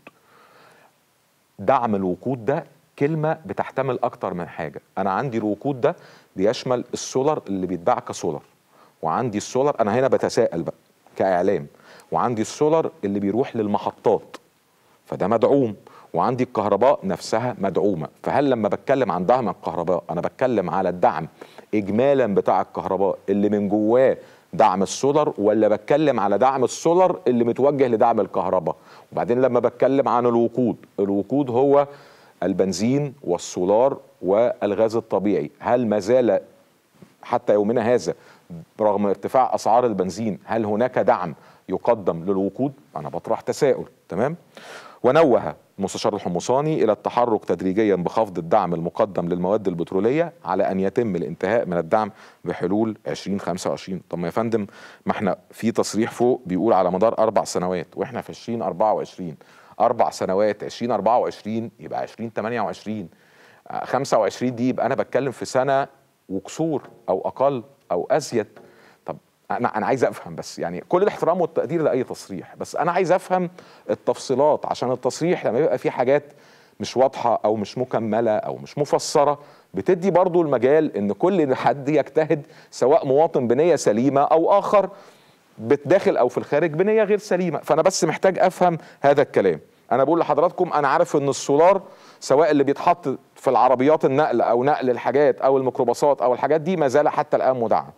دعم الوقود ده كلمة بتحتمل أكتر من حاجة. أنا عندي الوقود ده بيشمل السولار اللي بيتباع كسولار، وعندي السولار أنا هنا بتساءل بقى كإعلام، وعندي السولار اللي بيروح للمحطات فده مدعوم، وعندي الكهرباء نفسها مدعومه. فهل لما بتكلم عن دعم الكهرباء انا بتكلم على الدعم اجمالا بتاع الكهرباء اللي من جواه دعم السولار، ولا بتكلم على دعم السولار اللي متوجه لدعم الكهرباء؟ وبعدين لما بتكلم عن الوقود، الوقود هو البنزين والسولار والغاز الطبيعي. هل ما زال حتى يومنا هذا رغم ارتفاع اسعار البنزين هل هناك دعم يقدم للوقود؟ انا بطرح تساؤل. تمام. ونوه المستشار الحمصاني إلى التحرك تدريجيا بخفض الدعم المقدم للمواد البترولية على أن يتم الانتهاء من الدعم بحلول عشرين خمسة وعشرين. طب ما يا فندم ما احنا في تصريح فوق بيقول على مدار أربع سنوات وإحنا في عشرين أربعة وعشرين، أربع سنوات عشرين أربعة وعشرين يبقى عشرين ثمانية وعشرين، خمسة وعشرين دي يبقى أنا بتكلم في سنة وكسور أو أقل أو أزيد. أنا أنا عايز أفهم بس، يعني كل الاحترام والتقدير لأي تصريح، بس أنا عايز أفهم التفصيلات، عشان التصريح لما يبقى فيه حاجات مش واضحة أو مش مكملة أو مش مفسرة بتدي برضو المجال إن كل حد يجتهد، سواء مواطن بنية سليمة أو آخر بتداخل أو في الخارج بنية غير سليمة. فأنا بس محتاج أفهم هذا الكلام. أنا بقول لحضراتكم أنا عارف إن السولار سواء اللي بيتحط في العربيات النقل أو نقل الحاجات أو الميكروباصات أو الحاجات دي ما زال حتى الآن مدعم.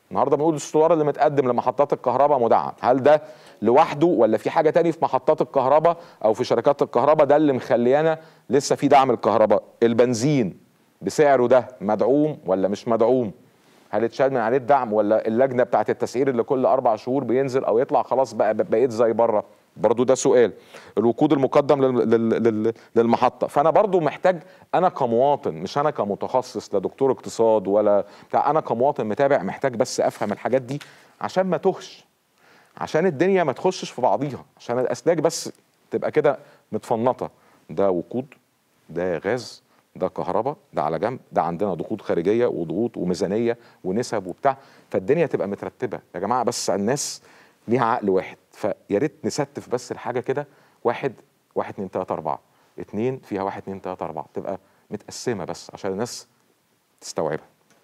النهارده بنقول الاستثمار اللي متقدم لمحطات الكهرباء مدعم، هل ده لوحده ولا في حاجه تاني في محطات الكهرباء او في شركات الكهرباء ده اللي مخليانا لسه في دعم الكهرباء؟ البنزين بسعره ده مدعوم ولا مش مدعوم؟ هل اتشال من عليه الدعم ولا اللجنه بتاعت التسعير اللي كل اربع شهور بينزل او يطلع خلاص بقى بقيت زي بره؟ برضو ده سؤال. الوقود المقدم للمحطه، فانا برضو محتاج انا كمواطن، مش انا كمتخصص لا دكتور اقتصاد ولا بتاع، انا كمواطن متابع محتاج بس افهم الحاجات دي عشان ما تهش، عشان الدنيا ما تخشش في بعضيها، عشان الاسلاك بس تبقى كده متفنطه، ده وقود، ده غاز، ده كهرباء، ده على جنب، ده عندنا ضغوط خارجيه وضغوط وميزانيه ونسب وبتاع، فالدنيا تبقى مترتبه يا جماعه. بس الناس ليها عقل واحد، فيا ريت نستف بس الحاجه كده، واحد واحد اتنين تلاته اربعه، اتنين فيها واحد اتنين تلاته اربعه، تبقى متقسمه بس عشان الناس تستوعبها.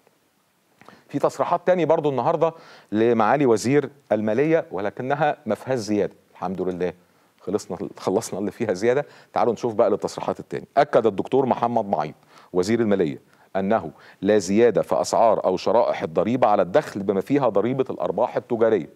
في تصريحات تاني برضو النهارده لمعالي وزير الماليه ولكنها ما فيهاش زياده، الحمد لله خلصنا خلصنا اللي فيها زياده. تعالوا نشوف بقى للتصريحات التاني. اكد الدكتور محمد معيط وزير الماليه انه لا زياده في اسعار او شرائح الضريبه على الدخل بما فيها ضريبه الارباح التجاريه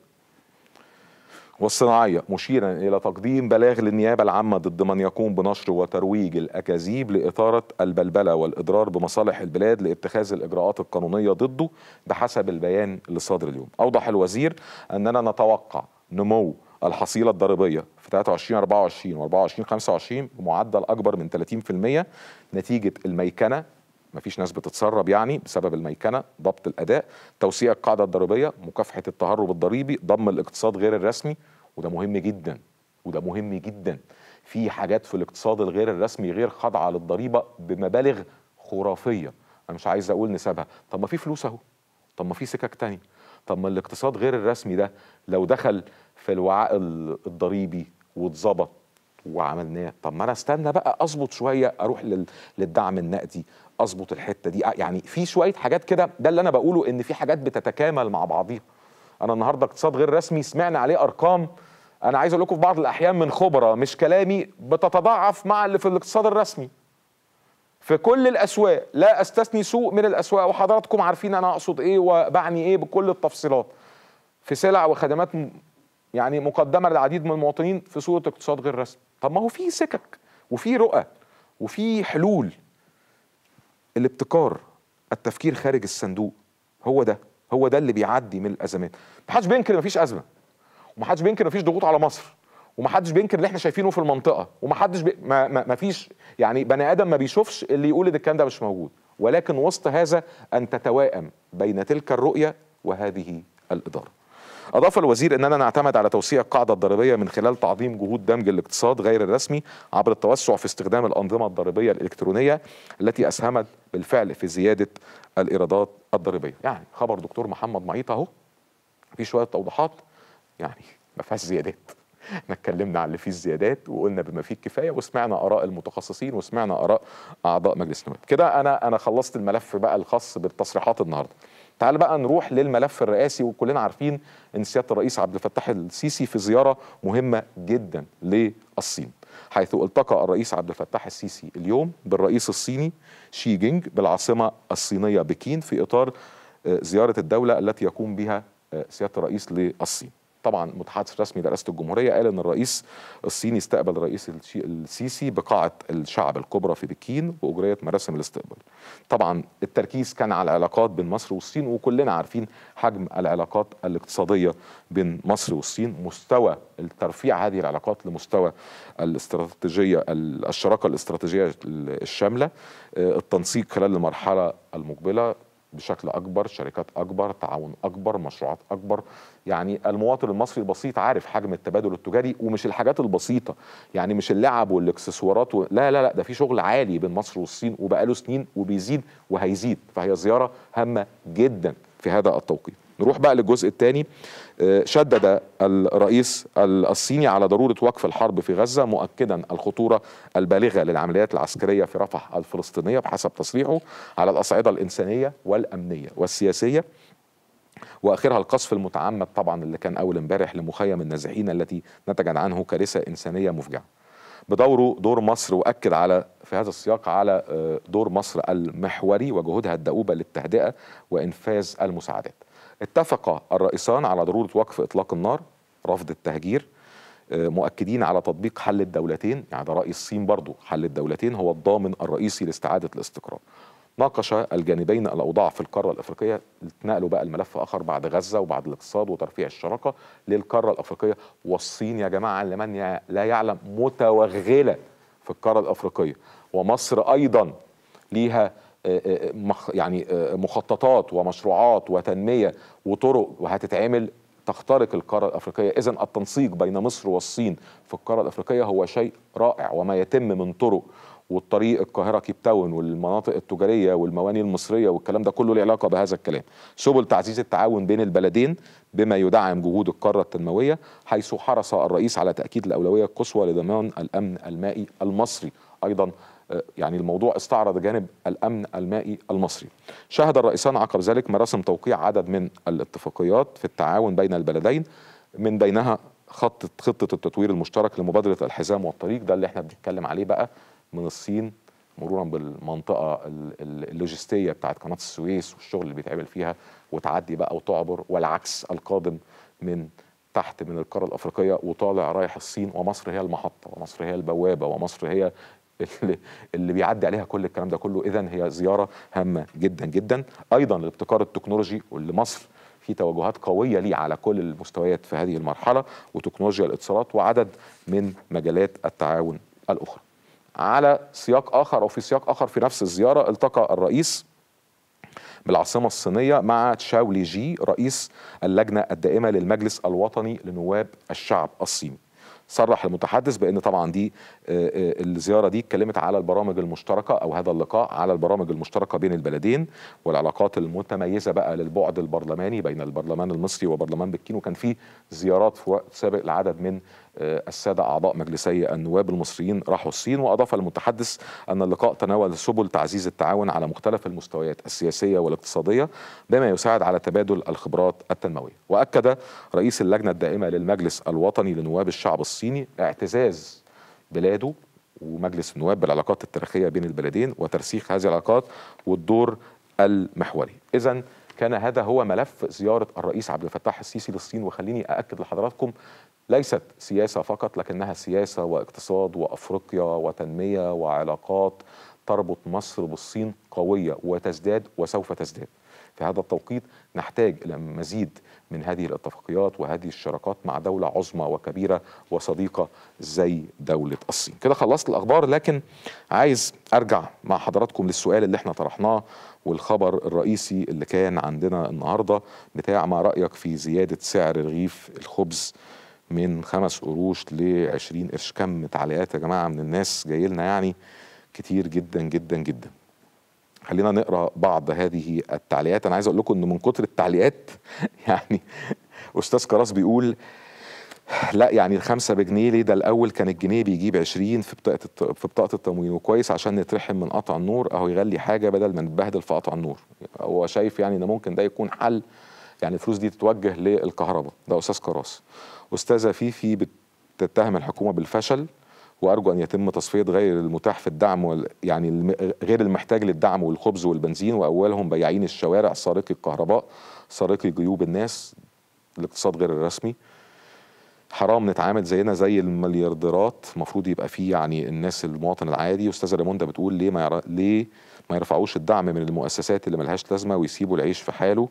والصناعيه، مشيرا الى تقديم بلاغ للنيابه العامه ضد من يقوم بنشر وترويج الاكاذيب لاثاره البلبله والاضرار بمصالح البلاد لاتخاذ الاجراءات القانونيه ضده بحسب البيان اللي صادر اليوم. اوضح الوزير اننا نتوقع نمو الحصيله الضريبيه في تلاته وعشرين اربعه وعشرين واربعه وعشرين خمسه وعشرين بمعدل اكبر من تلاتين في المية نتيجه الميكنه، مفيش ناس بتتسرب يعني بسبب الميكنه، ضبط الاداء، توسيع القاعده الضريبيه، مكافحه التهرب الضريبي، ضم الاقتصاد غير الرسمي، وده مهم جدا وده مهم جدا. في حاجات في الاقتصاد الغير الرسمي غير خاضعه للضريبه بمبالغ خرافيه، انا مش عايز اقول نسبها، طب ما في فلوس اهو، طب ما في سكك تاني، طب ما الاقتصاد غير الرسمي ده لو دخل في الوعاء الضريبي واتظبط وعملناه، طب ما انا استنى بقى اظبط شويه، اروح للدعم النقدي، اظبط الحته دي، يعني في شويه حاجات كده. ده اللي انا بقوله، ان في حاجات بتتكامل مع بعضيها. انا النهارده اقتصاد غير رسمي سمعنا عليه ارقام، انا عايز اقول لكم في بعض الاحيان من خبراء مش كلامي، بتتضاعف مع اللي في الاقتصاد الرسمي في كل الاسواق، لا استثني سوق من الاسواق، وحضراتكم عارفين انا اقصد ايه وبعني ايه بكل التفصيلات، في سلع وخدمات يعني مقدمه للعديد من المواطنين في صوره اقتصاد غير رسمي. طب ما هو في سكك وفي رؤى وفي حلول. الابتكار، التفكير خارج الصندوق، هو ده هو ده اللي بيعدي من الازمات. محدش بينكر ان مفيش ازمه، ومحدش بينكر ان مفيش ضغوط على مصر، ومحدش بينكر اللي احنا شايفينه في المنطقه، ومحدش بي... ما... ما... مفيش يعني بني ادم ما بيشوفش اللي يقول ان الكلام ده مش موجود، ولكن وسط هذا ان تتوائم بين تلك الرؤيه وهذه الاداره. أضاف الوزير أننا نعتمد على توسيع القاعدة الضريبية من خلال تعظيم جهود دمج الاقتصاد غير الرسمي عبر التوسع في استخدام الأنظمة الضريبية الإلكترونية التي أسهمت بالفعل في زيادة الإيرادات الضريبية. يعني خبر دكتور محمد معيط أهو، في شوية توضيحات، يعني ما فيهاش زيادات. احنا اتكلمنا عن اللي فيه الزيادات وقلنا بما فيه الكفايه، وسمعنا اراء المتخصصين وسمعنا اراء اعضاء مجلس النواب. كده انا انا خلصت الملف بقى الخاص بالتصريحات النهارده. تعال بقى نروح للملف الرئاسي، وكلنا عارفين ان سياده الرئيس عبد الفتاح السيسي في زياره مهمه جدا للصين، حيث التقى الرئيس عبد الفتاح السيسي اليوم بالرئيس الصيني شي جينج بالعاصمه الصينيه بكين في اطار زياره الدوله التي يقوم بها سياده الرئيس للصين. طبعا متحدث رسمي لرئاسه الجمهوريه قال ان الرئيس الصيني استقبل الرئيس السيسي بقاعه الشعب الكبرى في بكين واجريت مراسم الاستقبال. طبعا التركيز كان على العلاقات بين مصر والصين، وكلنا عارفين حجم العلاقات الاقتصاديه بين مصر والصين، مستوى الترفيع هذه العلاقات لمستوى الاستراتيجيه الشراكه الاستراتيجيه الشامله، التنسيق خلال المرحله المقبله بشكل اكبر، شركات اكبر، تعاون اكبر، مشروعات اكبر. يعني المواطن المصري البسيط عارف حجم التبادل التجاري، ومش الحاجات البسيطه، يعني مش اللعب والاكسسوارات و... لا لا لا ده في شغل عالي بين مصر والصين وبقاله سنين وبيزيد وهيزيد، فهي زياره هامه جدا في هذا التوقيت. نروح بقى للجزء الثاني. شدد الرئيس الصيني على ضرورة وقف الحرب في غزة، مؤكدا الخطورة البالغة للعمليات العسكرية في رفح الفلسطينية بحسب تصريحه على الأصعدة الإنسانية والأمنية والسياسية، واخرها القصف المتعمد طبعا اللي كان اول امبارح لمخيم النازحين التي نتجت عنه كارثة إنسانية مفجعة. بدوره دور مصر، واكد على في هذا السياق على دور مصر المحوري وجهودها الدؤوبة للتهدئة وإنفاذ المساعدات. اتفق الرئيسان على ضروره وقف اطلاق النار، رفض التهجير، مؤكدين على تطبيق حل الدولتين. يعني ده رأي الصين برضو، حل الدولتين هو الضامن الرئيسي لاستعادة الاستقرار. ناقش الجانبين الأوضاع في القارة الأفريقية، اتنقلوا بقى الملف آخر بعد غزة وبعد الاقتصاد وترفيع الشراكة للقارة الأفريقية. والصين يا جماعة لمن لا يعلم متوغلة في القارة الأفريقية، ومصر أيضا ليها يعني مخططات ومشروعات وتنمية وطرق وهتتعمل تخترق القارة الأفريقية. إذن التنسيق بين مصر والصين في القارة الأفريقية هو شيء رائع، وما يتم من طرق والطريق القاهرة كيب تاون والمناطق التجارية والمواني المصرية والكلام ده كله له علاقة بهذا الكلام. سبل تعزيز التعاون بين البلدين بما يدعم جهود القارة التنموية، حيث حرص الرئيس على تأكيد الأولوية القصوى لضمان الأمن المائي المصري. أيضا يعني الموضوع استعرض جانب الأمن المائي المصري. شهد الرئيسان عقب ذلك مراسم توقيع عدد من الاتفاقيات في التعاون بين البلدين، من بينها خطة خطة التطوير المشترك لمبادرة الحزام والطريق، ده اللي احنا بنتكلم عليه بقى، من الصين مرورا بالمنطقة اللوجستية بتاعت قناة السويس والشغل اللي بيتعمل فيها، وتعدي بقى وتعبر، والعكس القادم من تحت من القارة الأفريقية وطالع رايح الصين، ومصر هي المحطة، ومصر هي البوابة، ومصر هي اللي, اللي بيعدي عليها كل الكلام ده كله. إذن هي زيارة هامة جدا جدا. أيضا الابتكار التكنولوجي، واللي مصر في توجهات قوية ليه على كل المستويات في هذه المرحلة، وتكنولوجيا الاتصالات، وعدد من مجالات التعاون الأخرى. على سياق آخر أو في سياق آخر في نفس الزيارة، التقى الرئيس بالعاصمة الصينية مع تشاو لي جي رئيس اللجنة الدائمة للمجلس الوطني لنواب الشعب الصيني. صرح المتحدث بأن طبعا دي الزيارة دي اتكلمت على البرامج المشتركة، أو هذا اللقاء على البرامج المشتركة بين البلدين والعلاقات المتميزة بقى للبعد البرلماني بين البرلمان المصري وبرلمان بكين. وكان في زيارات في وقت سابق لعدد من السادة أعضاء مجلسي النواب المصريين راحوا الصين. وأضاف المتحدث أن اللقاء تناول سبل تعزيز التعاون على مختلف المستويات السياسية والاقتصادية بما يساعد على تبادل الخبرات التنموية. وأكد رئيس اللجنة الدائمة للمجلس الوطني لنواب الشعب الصيني اعتزاز بلاده ومجلس النواب بالعلاقات التاريخية بين البلدين وترسيخ هذه العلاقات والدور المحوري. إذن كان هذا هو ملف زيارة الرئيس عبد الفتاح السيسي للصين. وخليني أأكد لحضراتكم، ليست سياسة فقط، لكنها سياسة واقتصاد وأفريقيا وتنمية وعلاقات تربط مصر بالصين قوية وتزداد وسوف تزداد. في هذا التوقيت نحتاج إلى مزيد من هذه الاتفاقيات وهذه الشراكات مع دولة عظمى وكبيرة وصديقة زي دولة الصين. كده خلصت الأخبار، لكن عايز أرجع مع حضراتكم للسؤال اللي احنا طرحناه والخبر الرئيسي اللي كان عندنا النهاردة بتاع ما رأيك في زيادة سعر رغيف الخبز من خمس قروش لعشرين قرش. كم تعليقات يا جماعة من الناس جاي لنا، يعني كتير جدا جدا جدا. خلينا نقرأ بعض هذه التعليقات. أنا عايز أقول لكم إن من كتر التعليقات يعني أستاذ كراس بيقول لا يعني الخمسة بجنيه ليه؟ ده الأول كان الجنيه بيجيب عشرين في بطاقة في بطاقة التموين، وكويس عشان نترحم من قطع النور أهو يغلي حاجة بدل ما نتبهدل في قطع النور. هو شايف يعني إن ممكن ده يكون حل، يعني الفلوس دي تتوجه للكهرباء. ده أستاذ كراس. أستاذة فيفي بتتهم الحكومة بالفشل، وأرجو أن يتم تصفية غير المتاح في الدعم وال... يعني غير المحتاج للدعم والخبز والبنزين، وأولهم بياعين الشوارع، سارقي الكهرباء، سارقي جيوب الناس، الاقتصاد غير الرسمي. حرام نتعامل زينا زي المليارديرات، المفروض يبقى فيه يعني الناس المواطن العادي. أستاذة ريموندا بتقول ليه ما ير... ليه ما يرفعوش الدعم من المؤسسات اللي ملهاش لازمة ويسيبوا العيش في حاله.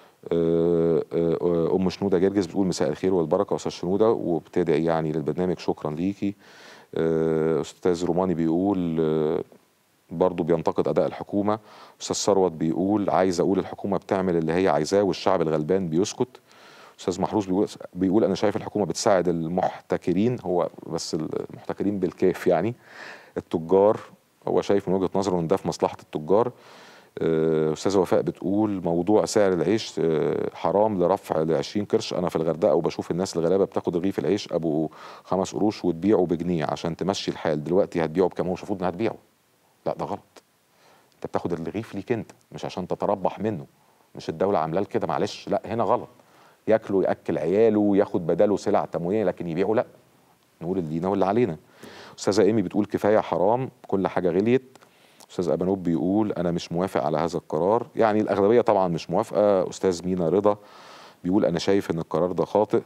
أم شنودة جرجس بتقول مساء الخير والبركة أستاذ شنودة، وبتدعي يعني للبرنامج. شكرا ليكي. أستاذ روماني بيقول برضو بينتقد أداء الحكومة. أستاذ ثروت بيقول عايز أقول الحكومة بتعمل اللي هي عايزاه والشعب الغلبان بيسكت. أستاذ محروس بيقول, بيقول أنا شايف الحكومة بتساعد المحتكرين، هو بس المحتكرين بالكيف يعني التجار، هو شايف من وجهة نظره إن ده في مصلحة التجار. أستاذة وفاء بتقول موضوع سعر العيش حرام لرفع ل عشرين قرش. أنا في الغردقة وبشوف الناس الغلابة بتاخد رغيف العيش أبو خمس قروش وتبيعه بجنيه عشان تمشي الحال. دلوقتي هتبيعه بكام؟ هو مش المفروض إنها تبيعه. لا ده غلط. أنت بتاخد الرغيف ليك أنت، مش عشان تتربح منه، مش الدولة عاملاه كده، معلش. لا هنا غلط. ياكله ياكل عياله ياخد بداله سلع تموينية، لكن يبيعه لا. نقول اللي لينا واللي علينا. أستاذة إيمي بتقول كفاية حرام، كل حاجة غليت. استاذ ابانوب بيقول انا مش موافق على هذا القرار، يعني الاغلبيه طبعا مش موافقه. استاذ مينا رضا بيقول انا شايف ان القرار ده خاطئ.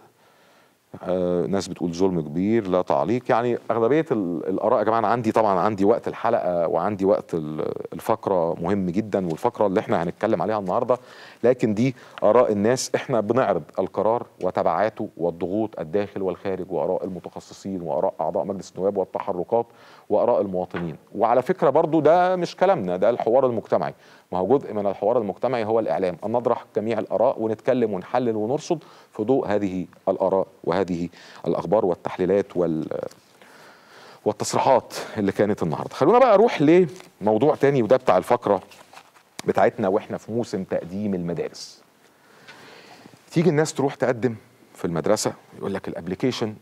آه ناس بتقول ظلم كبير، لا تعليق. يعني اغلبيه الاراء يا جماعه. انا عندي طبعا عندي وقت الحلقه وعندي وقت الفقره مهم جدا، والفقره اللي احنا هنتكلم عليها النهارده، لكن دي اراء الناس. احنا بنعرض القرار وتبعاته والضغوط الداخل والخارج، واراء المتخصصين، واراء اعضاء مجلس النواب، والتحركات، واراء المواطنين. وعلى فكره برضو ده مش كلامنا، ده الحوار المجتمعي. ما هو جزء من الحوار المجتمعي هو الاعلام، ان نطرح جميع الاراء ونتكلم ونحلل ونرصد في ضوء هذه الاراء وهذه الاخبار والتحليلات وال والتصريحات اللي كانت النهارده. خلونا بقى اروح لموضوع تاني، وده بتاع الفقره بتاعتنا واحنا في موسم تقديم المدارس. تيجي الناس تروح تقدم في المدرسه، يقول لك الابلكيشن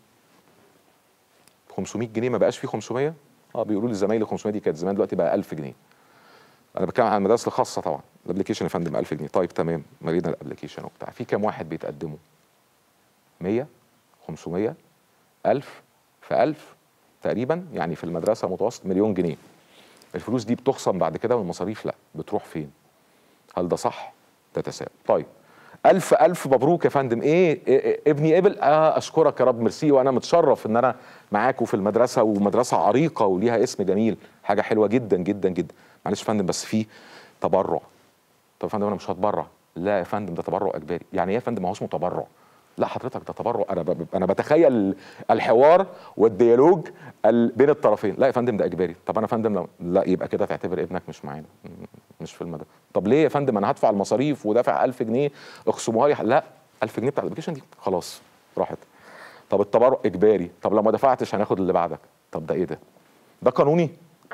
خمسمية جنيه، ما بقاش فيه خمسمية. اه بيقولوا لي زمايلي خمسمية دي كانت زمان، دلوقتي بقى ألف جنيه. انا بتكلم عن المدارس الخاصه طبعا. الابلكيشن يا فندم ألف جنيه. طيب تمام، مرينا الابلكيشن وبتاع. في كام واحد بيتقدموا؟ مية، خمسمية، ألف، في ألف تقريبا، يعني في المدرسه متوسط مليون جنيه. الفلوس دي بتخصم بعد كده من المصاريف؟ لا، بتروح فين؟ هل ده صح؟ تتساءل. طيب ألف ألف مبروك يا فندم. إيه, إيه, إيه ابني قبل؟ آه أشكرك يا رب، ميرسي، وأنا متشرف إن أنا معاكوا في المدرسة، ومدرسة عريقة وليها اسم جميل، حاجة حلوة جدا جدا جدا. معلش يا فندم بس في تبرع. طب يا فندم أنا مش هتبرع. لا يا فندم ده تبرع إجباري. يعني إيه يا فندم؟ ما هو اسمه تبرع. لا حضرتك ده تبرع. أنا أنا بتخيل الحوار والديالوج بين الطرفين. لا يا فندم ده إجباري. طب أنا يا فندم لو لا، يبقى كده تعتبر ابنك مش معانا، مش في المدرسة. طب ليه يا فندم؟ أنا هدفع المصاريف ودافع ألف جنيه، اخصموها لي. لا، ألف جنيه بتاع الابلكيشن دي خلاص راحت. طب التبرع إجباري. طب لو ما دفعتش هناخد اللي بعدك. طب ده إيه ده؟ ده قانوني؟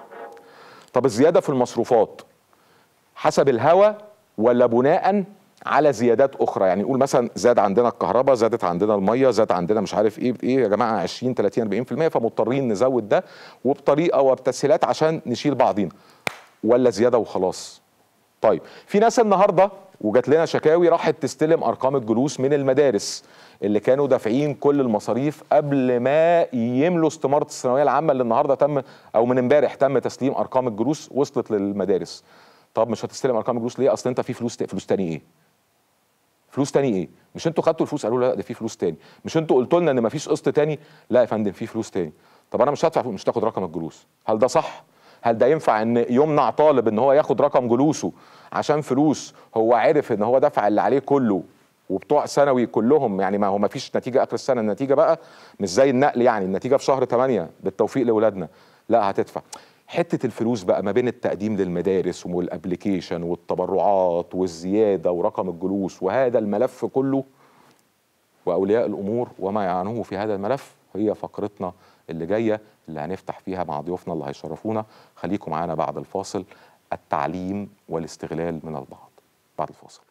طب الزيادة في المصروفات حسب الهوى ولا بناء على زيادات اخرى؟ يعني نقول مثلا زاد عندنا الكهرباء، زادت عندنا الميه، زاد عندنا مش عارف ايه ايه يا جماعه عشرين تلاتين أربعين في المية، فمضطرين نزود ده وبطريقه وبتسهيلات عشان نشيل بعضينا، ولا زياده وخلاص؟ طيب في ناس النهارده وجات لنا شكاوي راحت تستلم ارقام الجلوس من المدارس اللي كانوا دافعين كل المصاريف قبل ما يملوا استماره الثانويه العامه، اللي النهارده تم او من امبارح تم تسليم ارقام الجلوس وصلت للمدارس. طب مش هتستلم ارقام الجلوس ليه؟ اصل انت في فلوس فلوس تاني. ايه فلوس تاني؟ ايه مش انتوا خدتوا الفلوس قالوا لا ده في فلوس تاني؟ مش انتوا قلتوا لنا ان مفيش قسط تاني؟ لا يا فندم في فلوس تاني. طب انا مش هدفع، مش تاخد رقم الجلوس. هل ده صح؟ هل ده ينفع ان يمنع طالب ان هو ياخد رقم جلوسه عشان فلوس هو عرف ان هو دفع اللي عليه كله، وبتوع ثانوي كلهم يعني ما هو ما فيش نتيجه اخر السنه، النتيجه بقى مش زي النقل، يعني النتيجه في شهر تمانية بالتوفيق لاولادنا. لا هتدفع. حته الفلوس بقى ما بين التقديم للمدارس والابليكيشن والتبرعات والزياده ورقم الجلوس وهذا الملف كله واولياء الامور وما يعنوه في هذا الملف، هي فقرتنا اللي جايه اللي هنفتح فيها مع ضيوفنا اللي هيشرفونا. خليكم معانا بعد الفاصل. التعليم والاستغلال من البعض. بعد الفاصل.